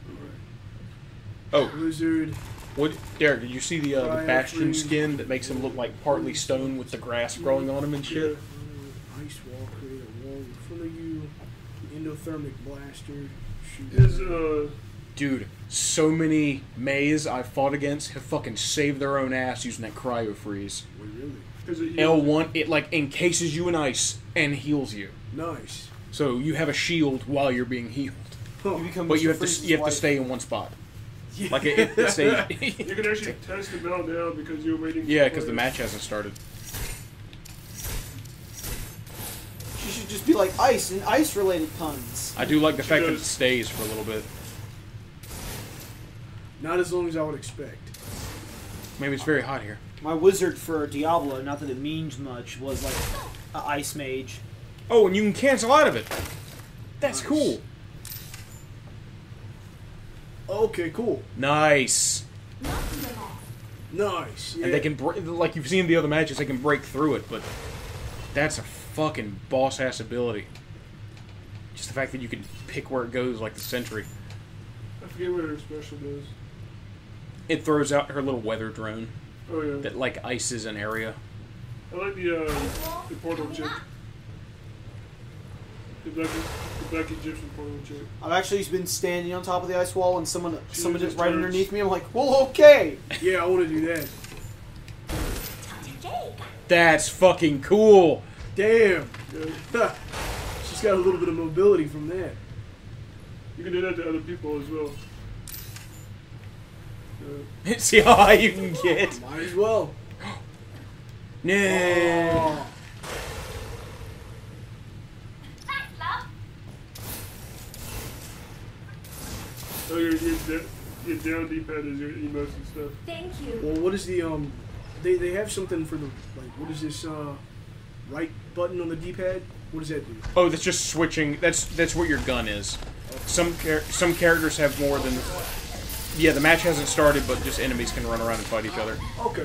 Speaker 3: Oh,
Speaker 2: Blizzard.
Speaker 3: what, Derek? Did you see the uh, the
Speaker 2: Fire,
Speaker 3: Bastion
Speaker 2: freeze.
Speaker 3: skin that makes him look like partly stone with the grass growing on him and shit?
Speaker 2: Ice Wall, create a wall in front of you. Endothermic blaster. Shoot.
Speaker 4: his uh,
Speaker 3: Dude, so many Mays I fought against have fucking saved their own ass using that cryo freeze.
Speaker 2: Wait, really?
Speaker 4: his
Speaker 3: L one, it like encases you in ice and heals you.
Speaker 2: Nice.
Speaker 3: So you have a shield while you're being healed,
Speaker 2: Huh.
Speaker 1: You become
Speaker 3: but you
Speaker 1: Mister
Speaker 3: have to
Speaker 1: Freeze's
Speaker 3: you have to
Speaker 1: wife.
Speaker 3: stay in one spot.
Speaker 2: Yeah.
Speaker 3: Like it, it, it stays.
Speaker 4: You can actually test them out now because you're waiting.
Speaker 3: Yeah,
Speaker 4: for
Speaker 3: because the match hasn't started.
Speaker 1: She should just be like ice and ice-related puns.
Speaker 3: I do like the
Speaker 4: She
Speaker 3: fact that it
Speaker 4: does.
Speaker 3: stays for a little bit.
Speaker 2: Not as long as I would expect.
Speaker 3: Maybe it's very hot here.
Speaker 1: My wizard for Diablo, not that it means much, was like an ice mage.
Speaker 3: Oh, and you can cancel out of it. That's
Speaker 2: Nice.
Speaker 3: cool.
Speaker 2: Okay, cool.
Speaker 3: Nice.
Speaker 2: Nice. Yeah.
Speaker 3: And they can, br- like you've seen in the other matches, they can break through it, but that's a fucking boss-ass ability. Just the fact that you can pick where it goes like the sentry.
Speaker 4: I forget what her special does.
Speaker 3: It throws out her little weather drone
Speaker 4: Oh yeah.
Speaker 3: that, like, ices an area.
Speaker 4: I like the uh, the portal chick. The black, the black Egyptian portal chick.
Speaker 1: I've actually been standing on top of the ice wall and someone
Speaker 4: She
Speaker 1: someone
Speaker 4: just
Speaker 1: is right
Speaker 4: turns.
Speaker 1: underneath me. I'm like, well, okay.
Speaker 2: Yeah, I want to do that.
Speaker 3: That's fucking cool.
Speaker 2: Damn.
Speaker 4: Yeah.
Speaker 2: She's got a little bit of mobility from that.
Speaker 4: You can do that to other people as well. Yeah.
Speaker 3: See how high you can get.
Speaker 2: Might as well.
Speaker 3: No.
Speaker 2: Oh.
Speaker 5: Thanks, love.
Speaker 4: Oh, your your, da- your down D-pad is your emotes and stuff.
Speaker 5: Thank you.
Speaker 2: Well, what is the um? They they have something for the like. What is this uh? Right button on the D-pad. What does that do?
Speaker 3: Oh, that's just switching. That's that's what your gun is. Some char- some characters have more than. Yeah, the match hasn't started, but just enemies can run around and fight each other.
Speaker 2: Okay.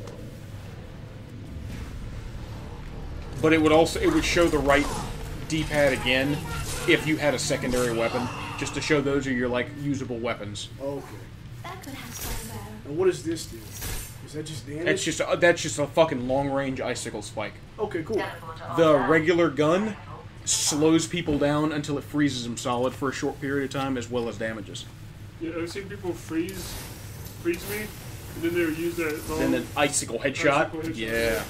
Speaker 3: But it would also it would show the right D-pad again if you had a secondary weapon, just to show those are your like usable weapons.
Speaker 2: Okay.
Speaker 5: That could have gone better.
Speaker 2: And what does this do? Is that just damage?
Speaker 3: That's just uh, that's just a fucking long range icicle spike.
Speaker 2: Okay, cool.
Speaker 3: The regular gun slows people down until it freezes them solid for a short period of time, as well as damages.
Speaker 4: Yeah, I've seen people freeze, freeze me, and then they would use that. Long,
Speaker 3: Then an icicle headshot.
Speaker 4: Icicle headshot.
Speaker 3: Yeah.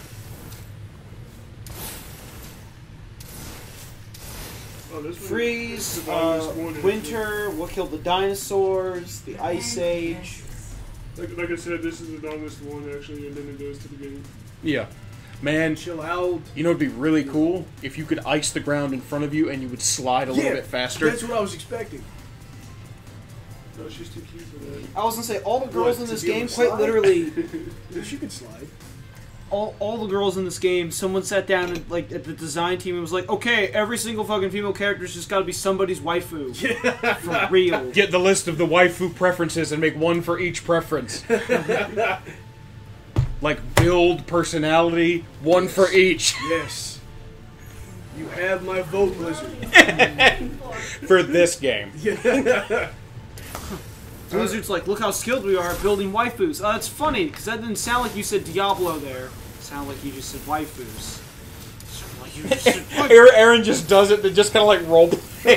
Speaker 4: Oh, this one-
Speaker 1: Freeze,
Speaker 4: this is the longest
Speaker 1: uh,
Speaker 4: one,
Speaker 1: winter, what killed the dinosaurs, the ice age.
Speaker 4: Like, like I said, this is the longest one actually, and then it goes to the game.
Speaker 3: Yeah. Man,
Speaker 2: Chill out.
Speaker 3: you know it'd be really cool if you could ice the ground in front of you and you would slide a little
Speaker 2: Yeah,
Speaker 3: bit faster.
Speaker 2: That's what I was expecting.
Speaker 4: No, she's too cute for that.
Speaker 1: I was gonna say, all the girls
Speaker 2: What,
Speaker 1: in
Speaker 2: to
Speaker 1: this
Speaker 2: be able
Speaker 1: game,
Speaker 2: to
Speaker 1: quite
Speaker 2: slide?
Speaker 1: literally,
Speaker 2: She could slide.
Speaker 1: all, all the girls in this game, someone sat down and, like, at the design team and was like, okay, every single fucking female character's just gotta be somebody's waifu. For real.
Speaker 3: Get the list of the waifu preferences and make one for each preference. Like build, personality, one for each.
Speaker 2: Yes. You have my vote, Blizzard.
Speaker 3: For this game.
Speaker 2: Yeah.
Speaker 1: Blizzard's like, look how skilled we are at building waifus. Oh, that's funny, because that didn't sound like you said Diablo there. It sounded like you just said waifus. It sounded like you just said waifus.
Speaker 3: Aaron Aaron just does it, but just kind of like role play.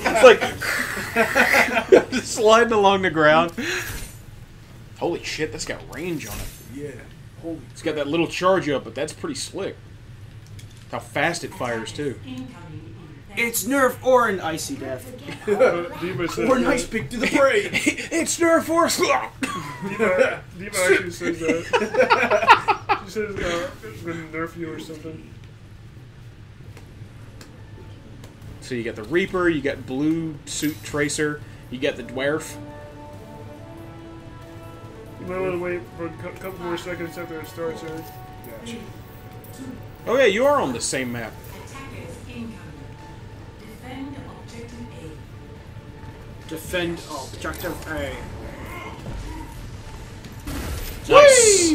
Speaker 3: It's like just sliding along the ground. Holy shit, that's got range on it.
Speaker 2: Yeah. Holy.
Speaker 3: It's got that little charge up, but that's pretty slick. How fast it fires too.
Speaker 1: It's Nerf or an Icy Death.
Speaker 4: Uh, Diva says
Speaker 2: Or
Speaker 4: that.
Speaker 2: nice pick to the brain.
Speaker 3: It's Nerf Force.
Speaker 4: Diva, Diva actually says that. She says uh, it's gonna nerf you or something.
Speaker 3: So you got the Reaper, you got Blue Suit Tracer, you got the Dwarf.
Speaker 4: You might want to wait for a cou- couple more seconds after it starts. Right?
Speaker 2: Gotcha.
Speaker 3: Oh yeah, you are on the same map.
Speaker 6: Attackers incoming. Defend objective A.
Speaker 1: Defend objective A.
Speaker 3: Nice.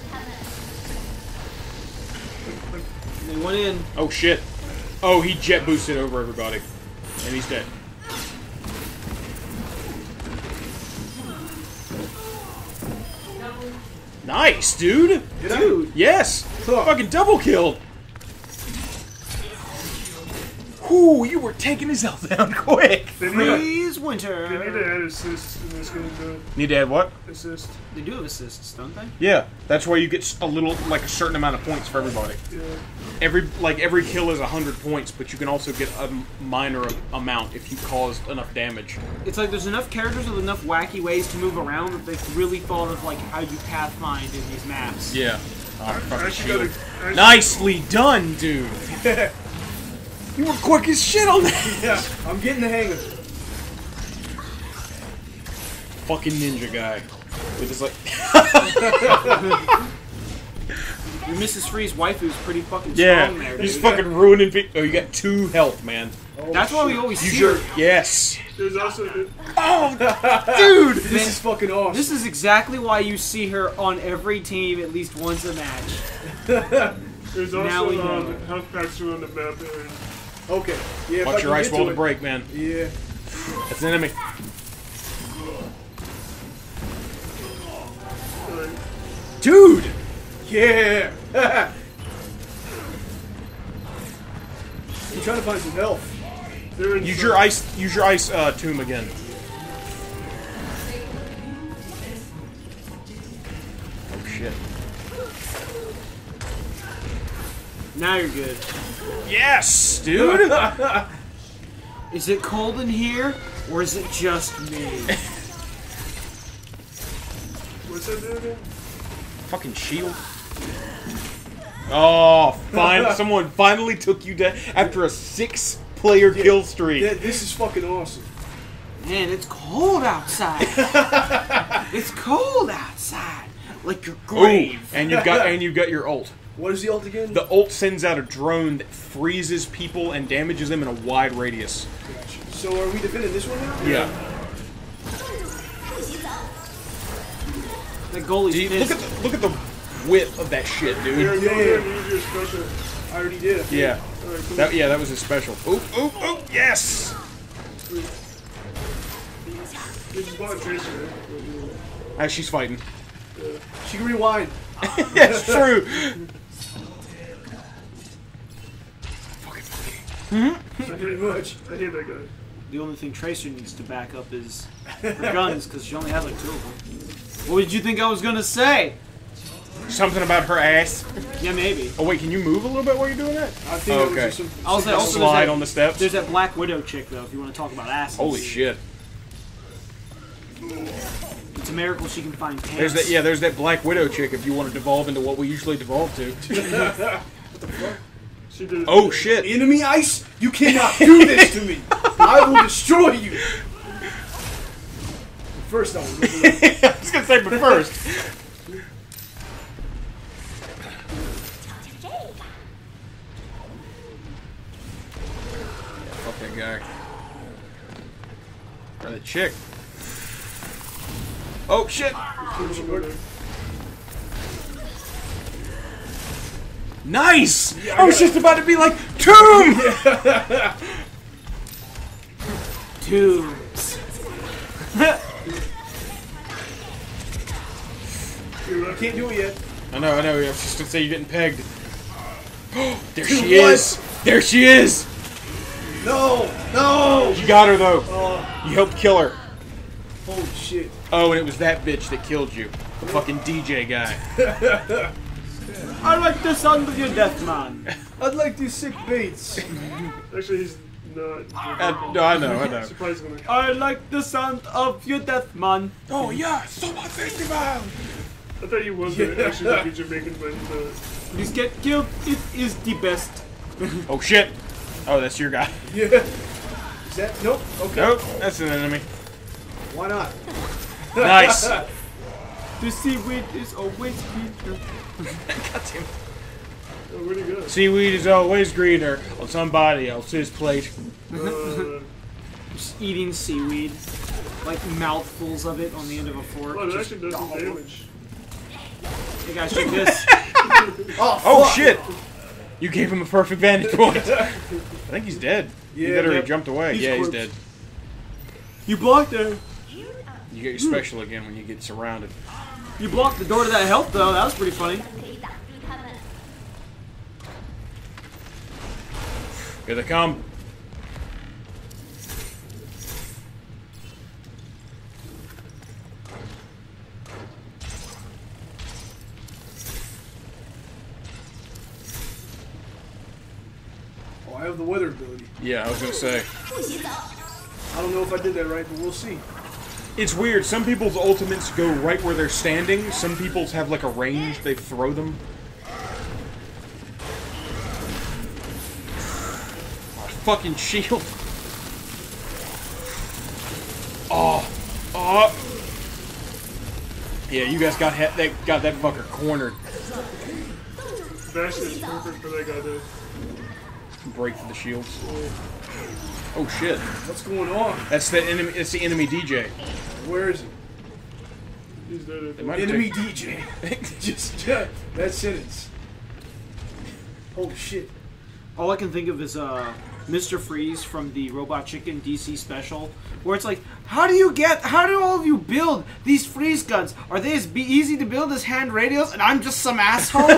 Speaker 1: They went in.
Speaker 3: Oh shit. Oh, he jet boosted over everybody. And he's dead. Nice, dude.
Speaker 1: Dude.
Speaker 3: Yes. Fucking double killed. Whoo, you were taking his health down quick.
Speaker 4: They need, a,
Speaker 1: Freeze
Speaker 4: they need
Speaker 1: winter.
Speaker 4: to add assists in this game, though.
Speaker 3: Need to add what?
Speaker 4: Assist.
Speaker 1: They do have assists, don't they?
Speaker 3: Yeah, that's why you get s- a little, like a certain amount of points for everybody.
Speaker 4: Yeah.
Speaker 3: Every like every kill is a hundred points, but you can also get a m- minor a- amount if you caused enough damage.
Speaker 1: It's like there's enough characters with enough wacky ways to move around that they've really thought of like how you pathfind in these maps.
Speaker 3: Yeah. Oh,
Speaker 4: I
Speaker 3: fucking
Speaker 4: actually
Speaker 3: shield.
Speaker 4: gotta, I actually-
Speaker 3: Nicely done, dude. You were quick as shit on that.
Speaker 2: Yeah, I'm getting the hang of it.
Speaker 3: Fucking ninja guy. With his like.
Speaker 1: Your Missus Freeze waifu's pretty fucking
Speaker 3: Yeah,
Speaker 1: strong there,
Speaker 3: he's
Speaker 1: dude.
Speaker 3: fucking ruining people. Oh, you got two health, man.
Speaker 2: Oh,
Speaker 1: That's why we
Speaker 2: shit.
Speaker 1: always
Speaker 3: You
Speaker 1: see
Speaker 3: sure?
Speaker 1: her.
Speaker 3: Yes.
Speaker 4: There's also the,
Speaker 3: Oh, dude.
Speaker 2: This is fucking awesome.
Speaker 1: This is exactly why you see her on every team at least once a match.
Speaker 4: there's
Speaker 1: Now we
Speaker 4: also
Speaker 1: know.
Speaker 4: um, health packs around the map. And
Speaker 2: Okay. Yeah, if I
Speaker 3: Watch
Speaker 2: can
Speaker 3: your ice
Speaker 2: get to
Speaker 3: wall to
Speaker 2: it.
Speaker 3: break, man.
Speaker 2: Yeah.
Speaker 3: That's an enemy.
Speaker 4: uh,
Speaker 3: Dude.
Speaker 2: Yeah. I'm trying to find some health.
Speaker 4: they're in
Speaker 3: Use
Speaker 4: some-
Speaker 3: your ice. Use your ice uh, tomb again. Oh shit.
Speaker 1: Now you're good.
Speaker 3: Yes, dude.
Speaker 1: Is it cold in here, or is it just me?
Speaker 4: What's that do again?
Speaker 3: Fucking shield. Oh, fine. Someone finally took you down after a six-player kill streak.
Speaker 2: Th- This is fucking awesome.
Speaker 1: Man, it's cold outside. It's cold outside, like your
Speaker 3: Ooh,
Speaker 1: grave.
Speaker 3: and you've got and you've got your ult.
Speaker 2: What is the ult again?
Speaker 3: The ult sends out a drone that freezes people and damages them in a wide radius.
Speaker 2: So are we defending this one now?
Speaker 3: Yeah.
Speaker 1: That goalie's
Speaker 3: See,
Speaker 1: pissed.
Speaker 3: look at the look at the width of that shit,
Speaker 4: Here,
Speaker 3: dude.
Speaker 4: go
Speaker 2: Yeah.
Speaker 4: ahead and use your special.
Speaker 2: I already did. I think.
Speaker 3: Yeah.
Speaker 4: Alright, cool.
Speaker 3: That yeah, that was his special. Oop, oop, oop, yes!
Speaker 4: You just bought a tracer, right?
Speaker 3: Ah, she's fighting.
Speaker 2: She can rewind.
Speaker 3: That's true.
Speaker 2: Pretty much.
Speaker 4: I hate that guy.
Speaker 1: The only thing Tracer needs to back up is her guns, because she only has like two of them. What did you think I was gonna say?
Speaker 3: Something about her ass.
Speaker 1: Yeah, maybe.
Speaker 3: Oh wait, can you move a little bit while you're doing that?
Speaker 2: I think
Speaker 3: Okay.
Speaker 2: that was just some.
Speaker 1: I'll say
Speaker 2: some-
Speaker 1: also there's
Speaker 3: Slide
Speaker 1: that,
Speaker 3: on the steps.
Speaker 1: There's that Black Widow chick though. If you want to talk about asses.
Speaker 3: Holy shit.
Speaker 1: It's a miracle she can find pants.
Speaker 3: There's that yeah, there's that Black Widow chick if you want to devolve into what we usually devolve to.
Speaker 4: She did it.
Speaker 3: Oh shit.
Speaker 2: Enemy ice, you cannot do this to me. I will destroy you. First, I was looking up.
Speaker 3: I was gonna say, but first. Fuck that guy. Or the chick. Oh shit! Nice! I was just about to be like, Tomb!
Speaker 1: Tubes.
Speaker 2: I can't do it yet.
Speaker 3: I know, I know. I was just gonna say you're getting pegged. There
Speaker 2: Dude,
Speaker 3: she
Speaker 2: what?
Speaker 3: is. There she is.
Speaker 2: No, no.
Speaker 3: You got her though.
Speaker 2: Oh,
Speaker 3: You helped kill her.
Speaker 2: holy shit.
Speaker 3: Oh, and it was that bitch that killed you. The fucking D J guy.
Speaker 1: I like the sound of your death, man.
Speaker 2: I'd like these sick baits.
Speaker 4: Actually, he's not.
Speaker 3: Uh, no, I know, I know.
Speaker 4: Surprisingly.
Speaker 1: I like the sound of your death, man.
Speaker 3: Oh yeah, Summer Festival.
Speaker 4: I thought he was gonna actually be Jamaican, but he's not.
Speaker 1: Please get killed. It is the best.
Speaker 3: Oh shit. Oh, that's your guy.
Speaker 2: Yeah. Is that? Nope. Okay.
Speaker 3: Nope, that's an enemy.
Speaker 2: Why not?
Speaker 3: Nice.
Speaker 1: The seaweed is always sweeter.
Speaker 3: Goddamn.
Speaker 4: Oh, where'd he go?
Speaker 3: Seaweed is always greener on somebody else's plate.
Speaker 4: Uh,
Speaker 1: Just eating seaweed. Like mouthfuls of it on the end of a fork.
Speaker 4: oh, that
Speaker 1: Just-
Speaker 4: actually does some damage.
Speaker 1: Hey guys, check this.
Speaker 2: Oh,
Speaker 3: Oh
Speaker 2: fuck.
Speaker 3: shit! You gave him a perfect vantage point. I think he's dead.
Speaker 2: Yeah,
Speaker 3: you better
Speaker 2: yeah.
Speaker 3: he jumped away.
Speaker 1: He's
Speaker 3: yeah, he's
Speaker 1: corpse.
Speaker 3: dead.
Speaker 1: You blocked her.
Speaker 3: You get your special again when you get surrounded.
Speaker 1: You blocked the door to that health though. That was pretty funny.
Speaker 3: Here they come.
Speaker 2: have the weather ability.
Speaker 3: Yeah, I was gonna say.
Speaker 2: I don't know if I did that right, but we'll see.
Speaker 3: It's weird. Some people's ultimates go right where they're standing. Some people's have like a range. They throw them. Oh, fucking shield. Oh, oh. Yeah, you guys got ha that got that fucker cornered.
Speaker 4: Bastion is perfect for that guy though.
Speaker 3: Break for the shields. Oh shit!
Speaker 2: What's going on?
Speaker 3: That's the enemy. It's the enemy D J.
Speaker 2: Where is he?
Speaker 4: He's dead.
Speaker 3: They might have
Speaker 2: Enemy
Speaker 3: taken-
Speaker 2: D J. Just yeah, that sentence. Holy shit.
Speaker 1: All I can think of is uh, Mister Freeze from the Robot Chicken D C special, where it's like, how do you get, how do all of you build these freeze guns? Are they as be easy to build as hand radios, and I'm just some asshole?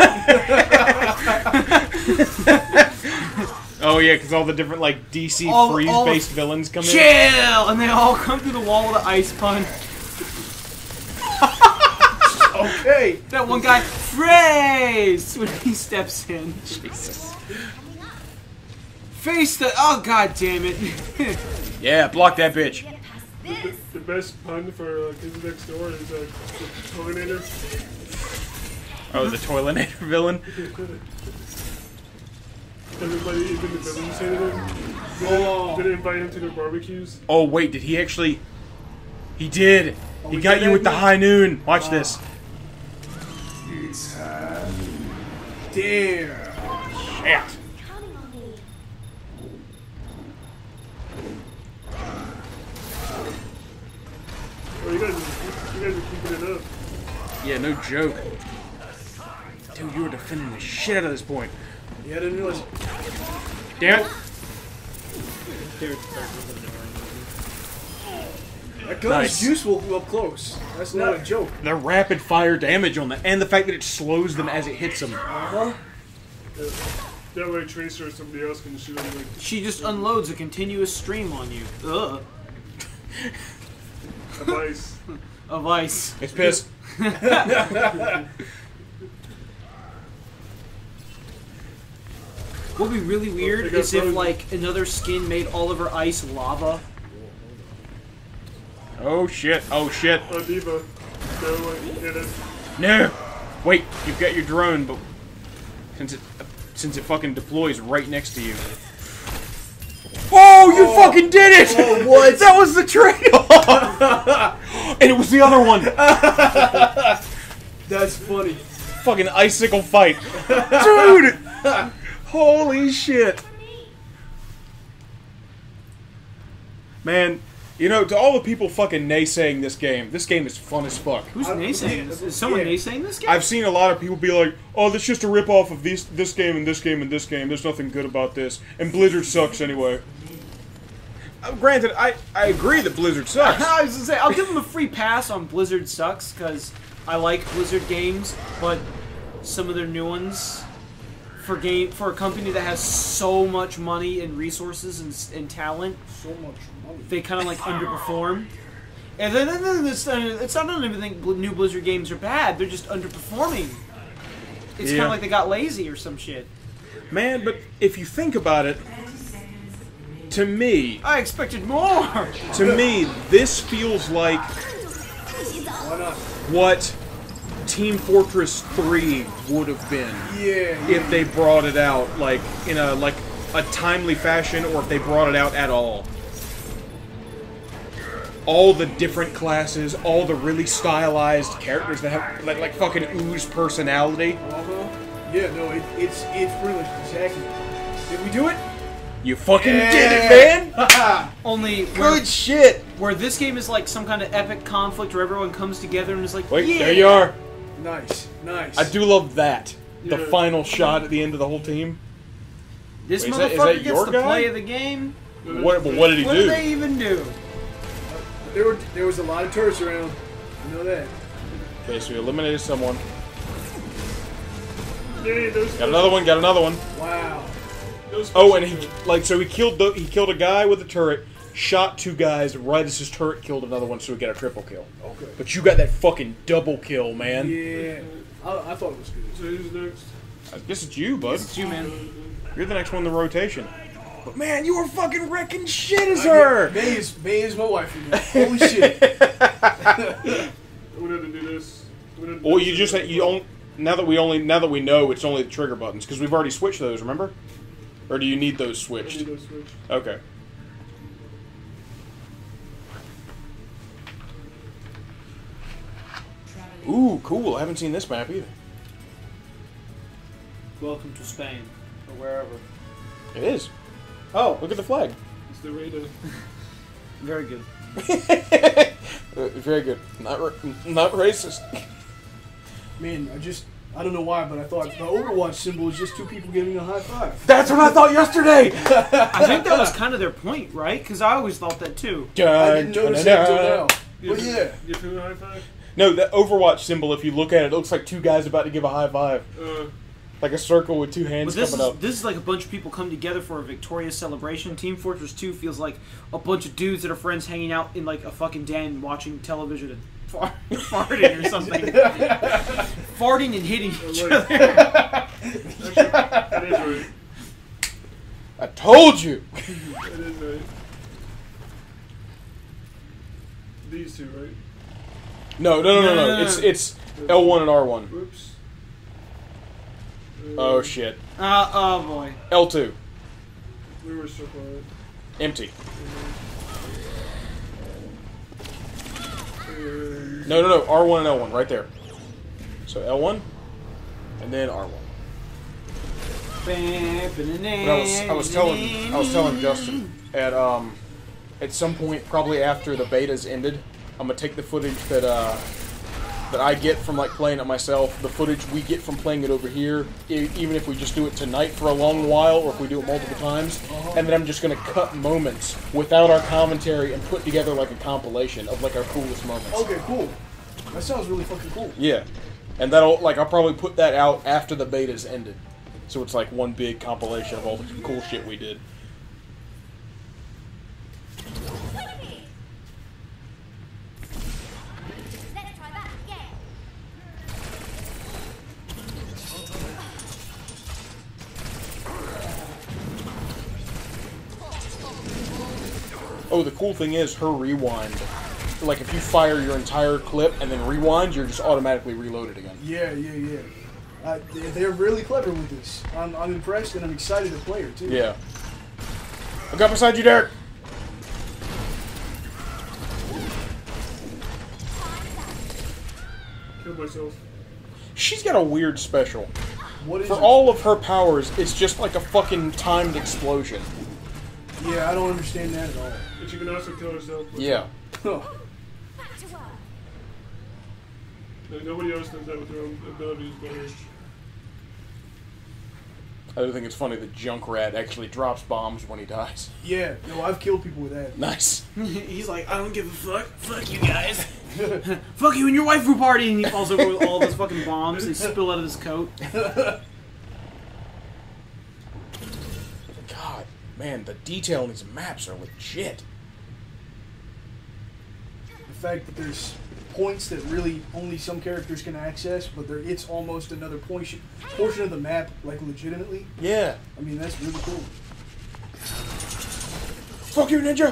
Speaker 3: Oh yeah, because all the different like D C
Speaker 1: All-
Speaker 3: freeze-based
Speaker 1: all-
Speaker 3: villains come in.
Speaker 1: Chill! And they all come through the wall with an ice punch.
Speaker 2: Okay.
Speaker 1: That one guy, Freeze! When he steps in.
Speaker 3: Jesus.
Speaker 1: Face the, oh god damn it.
Speaker 3: Yeah, block that bitch.
Speaker 4: The, the, the best pun for uh, Kids Next Door is uh, the Tornado.
Speaker 3: Oh, the Toilinator villain.
Speaker 4: Everybody, even the villains hated him. They
Speaker 2: Oh.
Speaker 4: didn't invite him to their barbecues.
Speaker 3: Oh wait, did he actually? He did.
Speaker 2: Oh,
Speaker 3: he
Speaker 2: he
Speaker 3: got
Speaker 2: did
Speaker 3: you with the
Speaker 2: that?
Speaker 3: high noon. Watch this.
Speaker 2: Damn.
Speaker 3: Shit.
Speaker 5: Counting on me.
Speaker 4: Oh, you guys, are- you guys are keeping it up.
Speaker 3: Yeah, no joke. Dude, you were defending the shit out of this point.
Speaker 2: Yeah, I didn't realize.
Speaker 3: Damn it.
Speaker 2: That gun
Speaker 3: Nice.
Speaker 2: is useful up close. That's not a joke.
Speaker 3: The rapid fire damage on that, and the fact that it slows them as it hits them.
Speaker 2: Uh-huh.
Speaker 4: That way, Tracer or somebody else can shoot him. Like,
Speaker 1: She just unloads a continuous stream on you. Ugh.
Speaker 4: of ice.
Speaker 1: Of ice.
Speaker 3: It's piss.
Speaker 1: What would be really weird
Speaker 4: They got
Speaker 1: is if,
Speaker 4: frozen.
Speaker 1: like, another skin made all of her ice lava.
Speaker 3: Oh shit. Oh shit.
Speaker 4: Oh, Diva. No, like, yeah, that's,
Speaker 3: No. Wait, you've got your drone, but since it since it fucking deploys right next to you. Oh, you fucking did it!
Speaker 2: Oh, what?
Speaker 3: That was the trade-off! And it was the other one.
Speaker 2: That's funny.
Speaker 3: Fucking icicle fight. Dude! Holy shit. Man, you know, to all the people fucking naysaying this game, this game is fun as fuck.
Speaker 1: Who's
Speaker 2: I-
Speaker 1: naysaying this? Is someone
Speaker 2: yeah.
Speaker 1: naysaying this game?
Speaker 3: I've seen a lot of people be like, oh, this is just a rip-off of these, this game and this game and this game. There's nothing good about this. And Blizzard sucks anyway. Uh, granted, I, I agree that Blizzard sucks.
Speaker 1: I was gonna say, I'll give them a free pass on Blizzard sucks, because I like Blizzard games, but some of their new ones, for game for a company that has so much money and resources and, and talent,
Speaker 2: So much money.
Speaker 1: they kind of like underperform. And then, then, then it's, uh, it's not that everything Bl- new Blizzard games are bad, they're just underperforming. It's kind
Speaker 3: Yeah.
Speaker 1: of like they got lazy or some shit.
Speaker 3: Man, but if you think about it, to me,
Speaker 1: I expected more!
Speaker 3: to me, this feels like
Speaker 2: Why not?
Speaker 3: what Team Fortress three would have been
Speaker 2: Yeah.
Speaker 3: if they brought it out like in a like a timely fashion, or if they brought it out at all. All the different classes, all the really stylized characters that have like, like fucking ooze personality.
Speaker 2: Uh-huh. Yeah, no, it, it's it's pretty much exactly. Did we do it?
Speaker 3: You fucking
Speaker 2: Yeah.
Speaker 3: did it, man!
Speaker 1: Only where,
Speaker 3: Good shit!
Speaker 1: where this game is like some kind of epic conflict where everyone comes together and is like,
Speaker 3: Wait,
Speaker 1: yeah!
Speaker 3: there you are.
Speaker 2: Nice, nice.
Speaker 3: I do love that. The
Speaker 4: Yeah.
Speaker 3: final shot at the end of the whole team.
Speaker 1: This
Speaker 3: Wait, is that-
Speaker 1: motherfucker
Speaker 3: is that
Speaker 1: gets
Speaker 3: your
Speaker 1: the
Speaker 3: guy?
Speaker 1: play of the game.
Speaker 3: What, but what did he
Speaker 1: What
Speaker 3: do?
Speaker 1: did they even do?
Speaker 2: There were there was a lot of turrets around. You know that.
Speaker 3: Okay, so he eliminated someone.
Speaker 4: Yay, those,
Speaker 3: Got another one, got another one.
Speaker 2: Wow.
Speaker 4: those
Speaker 3: Oh, and he like so he killed the, he killed a guy with a turret, shot two guys right as his turret killed another one, so he got a triple kill.
Speaker 2: Okay.
Speaker 3: But you got that fucking double kill, man.
Speaker 2: Yeah. I, I thought it was good.
Speaker 4: So who's next?
Speaker 3: I guess it's you, bud.
Speaker 1: It's you, man.
Speaker 3: You're the next one in the rotation. But man, you were fucking wrecking shit as
Speaker 2: I
Speaker 3: her!
Speaker 2: get- May is, May is my wife again. Holy shit.
Speaker 4: I'm gonna have to do this. I'm gonna have to
Speaker 3: Well,
Speaker 4: do
Speaker 3: you
Speaker 4: this.
Speaker 3: just you only now that we only now that we know it's only the trigger buttons because we've already switched those. Remember? Or do you need those
Speaker 4: I
Speaker 3: switched?
Speaker 4: need those switched.
Speaker 3: Okay. Ooh, cool. I haven't seen this map either.
Speaker 1: Welcome to Spain, or wherever.
Speaker 3: It is.
Speaker 1: Oh,
Speaker 3: Look at the flag.
Speaker 4: It's the radar.
Speaker 1: very good.
Speaker 3: Uh, Very good. Not ra- not racist.
Speaker 2: Man, I just, I don't know why, but I thought the Overwatch symbol is just two people giving a high five.
Speaker 3: That's what I thought yesterday.
Speaker 1: I think that was kind of their point, right? Because I always thought that too.
Speaker 2: I didn't notice it until now.
Speaker 4: Give
Speaker 2: But
Speaker 4: him-
Speaker 2: yeah.
Speaker 4: Give him a high five.
Speaker 3: No, the Overwatch symbol. If you look at it, it looks like two guys about to give a high five,
Speaker 4: Uh,
Speaker 3: like a circle with two
Speaker 1: But
Speaker 3: hands
Speaker 1: this
Speaker 3: coming
Speaker 1: is
Speaker 3: up.
Speaker 1: this is like a bunch of people come together for a victorious celebration. Team Fortress two feels like a bunch of dudes that are friends hanging out in like a fucking den watching television and far- farting or something. Farting and hitting each
Speaker 4: like-
Speaker 1: other.
Speaker 4: actually, that is right.
Speaker 3: I told you.
Speaker 4: That is right. These two, right?
Speaker 3: No, no, no, no,
Speaker 1: No, no,
Speaker 3: no.
Speaker 1: no.
Speaker 3: It's it's L one and R one.
Speaker 4: Whoops. Uh,
Speaker 3: Oh shit.
Speaker 1: Uh, oh boy.
Speaker 3: L two.
Speaker 4: We were so quiet.
Speaker 3: Empty.
Speaker 4: Um,
Speaker 3: No, no, no. R one and L one right there. So L one, and then R one. But I was I was telling I was telling Justin at um at some point probably after the betas ended, I'm gonna take the footage that uh that I get from like playing it myself, the footage we get from playing it over here, e- even if we just do it tonight for a long while or if we do it multiple times, and then I'm just gonna cut moments without our commentary and put together like a compilation of like our coolest moments.
Speaker 2: Okay, cool. That sounds really fucking cool.
Speaker 3: Yeah, and that'll like I'll probably put that out after the betas ended, so it's like one big compilation of all the cool shit we did.
Speaker 5: Let's try that again.
Speaker 3: Oh, the cool thing is her rewind. Like if you fire your entire clip and then rewind, you're just automatically reloaded again.
Speaker 2: Yeah, yeah, yeah. Uh, they- they're really clever with this. I'm, I'm impressed and I'm excited to play her too.
Speaker 3: Yeah. Look up beside you, Derek.
Speaker 4: Killed myself.
Speaker 3: She's got a weird special.
Speaker 2: What is
Speaker 3: For
Speaker 2: it?
Speaker 3: all of her powers, it's just like a fucking timed explosion.
Speaker 2: Yeah, I don't understand that at all.
Speaker 4: But you can also kill herself.
Speaker 3: Yeah.
Speaker 2: Huh.
Speaker 5: Back to work.
Speaker 4: Like, nobody else does that with their own abilities but her.
Speaker 3: I do think it's funny that Junkrat actually drops bombs when he dies.
Speaker 2: Yeah, no, I've killed people with that.
Speaker 3: Nice.
Speaker 1: He's like, I don't give a fuck. Fuck you guys. Fuck you and your waifu party. And he falls over with all those fucking bombs. They spill out of his coat.
Speaker 3: God, man, the detail in these maps are legit.
Speaker 2: The fact that there's points that really only some characters can access, but there it's almost another portion portion of the map, like legitimately.
Speaker 3: Yeah.
Speaker 2: I mean, that's really cool.
Speaker 3: Fuck you, Ninja!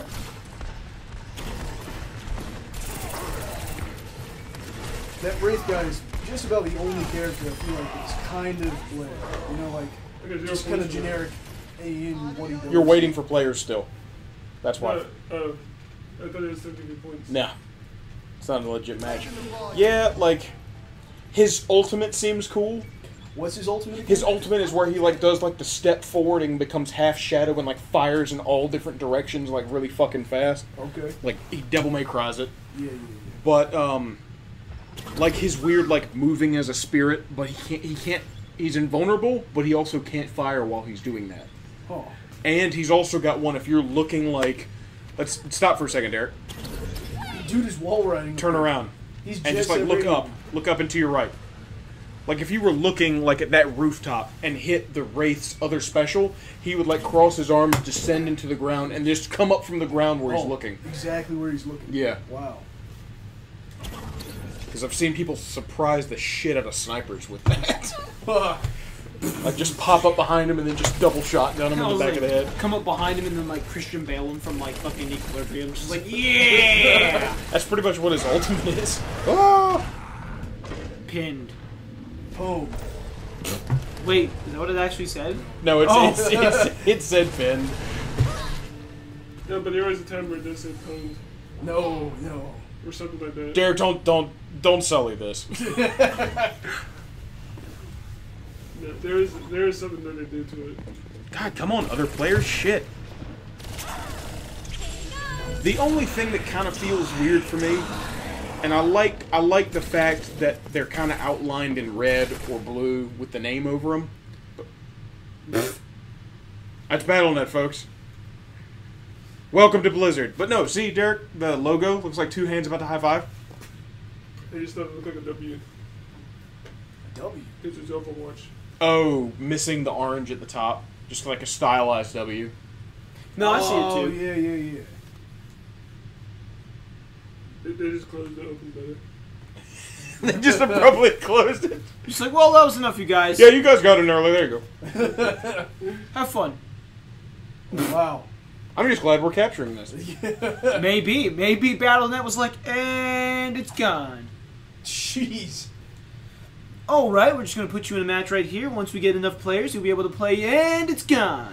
Speaker 2: That Wraith guy is just about the only character I feel like is kind of like, you know, like
Speaker 4: I got zero
Speaker 2: just kind of
Speaker 4: points for it.
Speaker 2: generic in what he does.
Speaker 3: You're waiting for players still. That's why.
Speaker 4: Uh, uh, I thought it was seventy points.
Speaker 3: Nah. It's not a legit match. Yeah, like, his ultimate seems cool.
Speaker 2: What's his ultimate? again?
Speaker 3: His ultimate is where he, like, does, like, the step forward and becomes half shadow and, like, fires in all different directions, like, really fucking fast.
Speaker 2: Okay.
Speaker 3: Like, he Devil May Cry's it.
Speaker 2: Yeah, yeah, yeah.
Speaker 3: But, um, like, his weird, like, moving as a spirit, but he can't, he can't, he's invulnerable, but he also can't fire while he's doing that.
Speaker 2: Huh.
Speaker 3: And he's also got one, if you're looking like, let's stop for a second, Derek.
Speaker 2: Dude is wall riding.
Speaker 3: Turn around.
Speaker 2: He's
Speaker 3: And just,
Speaker 2: jet
Speaker 3: like,
Speaker 2: set
Speaker 3: look
Speaker 2: radio.
Speaker 3: up. Look up and to your right. Like, if you were looking, like, at that rooftop and hit the Wraith's other special, he would, like, cross his arms, descend into the ground, and just come up from the ground where he's
Speaker 2: Oh,
Speaker 3: looking.
Speaker 2: Exactly where he's looking.
Speaker 3: Yeah.
Speaker 2: Wow.
Speaker 3: Because I've seen people surprise the shit out of snipers with that. Like, just pop up behind him and then just double shotgun him
Speaker 1: I
Speaker 3: in the
Speaker 1: was
Speaker 3: back
Speaker 1: like,
Speaker 3: of the head.
Speaker 1: come up behind him and then like Christian Bale him from like fucking Equilibrium, just like yeah,
Speaker 3: That's pretty much what his ultimate is. Oh!
Speaker 1: pinned.
Speaker 2: Boom.
Speaker 1: Wait, is that what it actually said?
Speaker 3: No, it's,
Speaker 1: Oh.
Speaker 3: it's, it's, it said pinned.
Speaker 4: Yeah, but there was a time where it does say pwned
Speaker 2: No, no.
Speaker 4: or something like that.
Speaker 3: Derek, don't, don't, don't sully this.
Speaker 4: Yeah, there is there is something that they do to it.
Speaker 3: God, come on, other players, shit. The only thing that kind of feels weird for me, and I like I like the fact that they're kind of outlined in red or blue with the name over them. That's Battle dot net, folks. Welcome to Blizzard. But no, see, Derek, the logo looks like two hands about to high five.
Speaker 4: They just thought it looked like a W.
Speaker 2: A W.
Speaker 4: Because it's Overwatch.
Speaker 3: Oh, missing the orange at the top, just like a stylized W.
Speaker 1: No, I see it
Speaker 2: Oh,
Speaker 1: too.
Speaker 2: yeah, yeah, yeah.
Speaker 4: They, they just closed the open beta.
Speaker 3: They just abruptly closed it.
Speaker 1: Just like, well, that was enough, you guys.
Speaker 3: Yeah, you guys got in early. There you go.
Speaker 1: Have fun.
Speaker 2: Wow.
Speaker 3: I'm just glad we're capturing this.
Speaker 1: Maybe, maybe Battle dot net was like, and it's gone.
Speaker 2: Jeez.
Speaker 1: All right, we're just gonna put you in a match right here. Once we get enough players, you'll be able to play, and it's gone.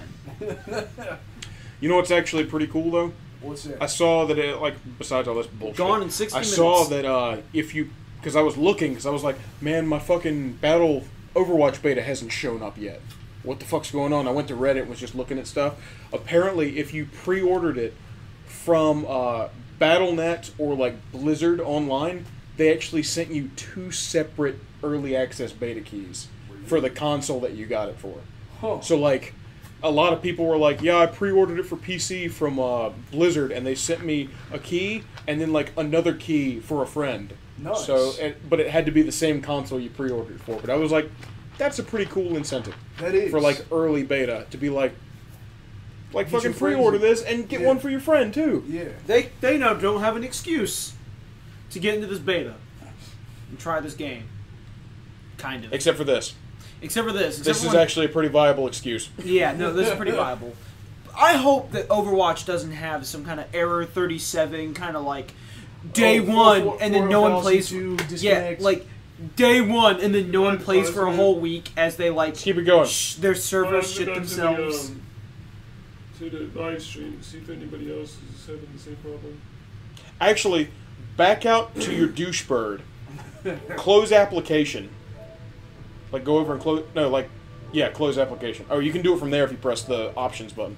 Speaker 3: You know what's actually pretty cool though?
Speaker 2: What's that?
Speaker 3: I saw that it, like, besides all this bullshit,
Speaker 1: Gone in sixty
Speaker 3: I
Speaker 1: minutes.
Speaker 3: saw that uh, if you, because I was looking, because I was like, man, my fucking Battle Overwatch beta hasn't shown up yet. What the fuck's going on? I went to Reddit and was just looking at stuff. Apparently, if you pre-ordered it from uh, Battle dot net or like Blizzard Online, they actually sent you two separate early access beta keys for the console that you got it for.
Speaker 2: Huh.
Speaker 3: So like, a lot of people were like, yeah, I pre-ordered it for P C from uh, Blizzard, and they sent me a key and then like another key for a friend.
Speaker 2: Nice.
Speaker 3: So, it, but it had to be the same console you pre-ordered for. But I was like, that's a pretty cool incentive
Speaker 2: That is.
Speaker 3: for like early beta to be like, like
Speaker 2: Get
Speaker 3: fucking
Speaker 2: your friends-
Speaker 3: pre-order this and get
Speaker 2: Yeah.
Speaker 3: one for your friend too.
Speaker 2: Yeah.
Speaker 1: They they now don't have an excuse to get into this beta and try this game. Kind of.
Speaker 3: Except for this.
Speaker 1: Except for this. Except
Speaker 3: This
Speaker 1: for
Speaker 3: is
Speaker 1: when-
Speaker 3: actually a pretty viable excuse.
Speaker 1: Yeah, no, this is pretty viable. I hope that Overwatch doesn't have some kind of error thirty-seven kind of like day
Speaker 2: Oh, four-
Speaker 1: one
Speaker 2: four-
Speaker 1: and then
Speaker 2: four
Speaker 1: no one
Speaker 2: thousand
Speaker 1: plays.
Speaker 2: two
Speaker 1: Yeah,
Speaker 2: disconnect.
Speaker 1: like day one and then no one
Speaker 4: Fine,
Speaker 1: plays
Speaker 4: fine,
Speaker 1: for a
Speaker 4: fine.
Speaker 1: whole week as they like
Speaker 3: Keep it going.
Speaker 1: sh- their servers
Speaker 4: Well,
Speaker 1: shit
Speaker 4: I've been
Speaker 1: themselves.
Speaker 4: To the, um, to the live stream to see if anybody else is having the same problem.
Speaker 3: Actually, back out to your douchebird. Close application. Like go over and close. No, like yeah, close application. Oh, you can do it from there if you press the options button,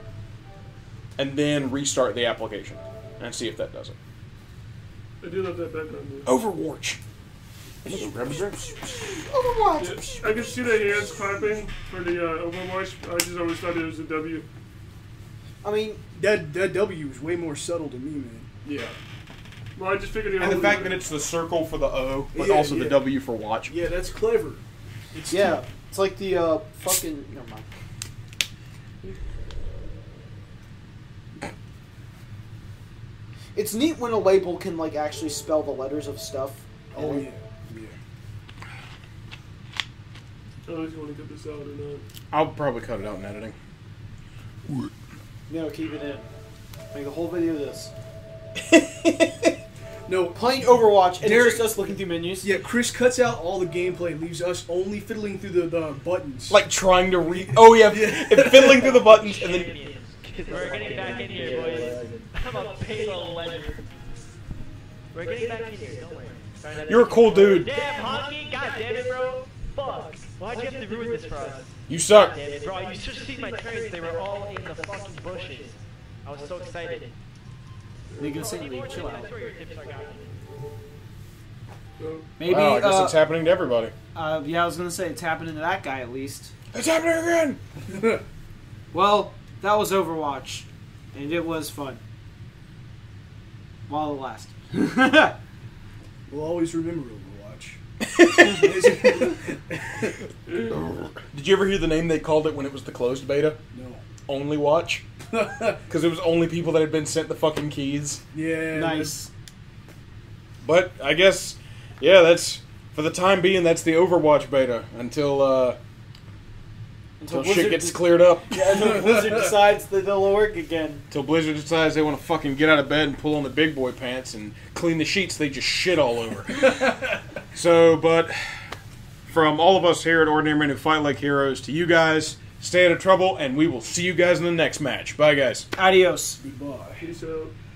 Speaker 3: and then restart the application and see if that does it.
Speaker 4: I do love that background.
Speaker 3: Overwatch.
Speaker 4: Overwatch. Yeah, I can see the hands clapping for the uh, Overwatch. I just always thought it was a W.
Speaker 1: I mean,
Speaker 2: That that W is way more subtle to me, man.
Speaker 4: Yeah. Well, I just figured it
Speaker 3: And the
Speaker 4: was-
Speaker 3: fact that it's the circle for the O, but
Speaker 2: Yeah,
Speaker 3: also
Speaker 2: yeah.
Speaker 3: the W for watch.
Speaker 2: Yeah, that's clever. It's
Speaker 1: yeah, it's like the uh, fucking. Never mind. It's neat when a label can like actually spell the letters of stuff.
Speaker 2: Oh
Speaker 1: And-
Speaker 2: yeah, yeah.
Speaker 4: I don't know if you want to cut this out or not.
Speaker 3: I'll probably cut it out in editing.
Speaker 1: No, keep it in. Make a whole video of this.
Speaker 2: No,
Speaker 1: Playing Overwatch, and
Speaker 2: Derek-
Speaker 1: it's just us looking through menus.
Speaker 2: yeah. Chris cuts out all the gameplay, leaves us only fiddling through the, the buttons.
Speaker 3: Like trying to read. Oh yeah, and fiddling through the buttons and then.
Speaker 10: We're getting back in here, boys. I'm a payload legend. We're getting back in here, don't worry. Sorry,
Speaker 3: You're a cool dude.
Speaker 10: Damn, Honky! God damn it, bro! Fuck! Why'd you have to ruin this for us?
Speaker 3: You suck.
Speaker 10: Damn it, bro! You should have seen my turns. They were all in the fucking bushes. I was so excited.
Speaker 1: League of Saint League, chill out.
Speaker 10: That's where your tips are going.
Speaker 4: So,
Speaker 1: Maybe.
Speaker 3: Wow, I guess
Speaker 1: uh,
Speaker 3: it's happening to everybody.
Speaker 1: uh, yeah, I was gonna say it's happening to that guy at least.
Speaker 3: It's happening again.
Speaker 1: Well, that was Overwatch, and it was fun. While it lasted.
Speaker 2: We'll always remember Overwatch.
Speaker 3: Did you ever hear the name they called it when it was the closed beta?
Speaker 2: No.
Speaker 3: Only Watch? Because it was only people that had been sent the fucking keys.
Speaker 2: Yeah.
Speaker 1: Nice.
Speaker 3: But I guess, yeah, that's for the time being. That's the Overwatch beta until uh, Until
Speaker 1: Blizzard
Speaker 3: shit gets
Speaker 1: de-
Speaker 3: cleared up.
Speaker 1: Yeah, until Blizzard decides that they'll work again.
Speaker 3: Until Blizzard decides they want to fucking get out of bed and pull on the big boy pants and clean the sheets they just shit all over. So, but from all of us here at Ordinary Men Who Fight Like Heroes to you guys, stay out of trouble, and we will see you guys in the next match. Bye, guys.
Speaker 1: Adios.
Speaker 2: Goodbye.
Speaker 4: Peace out.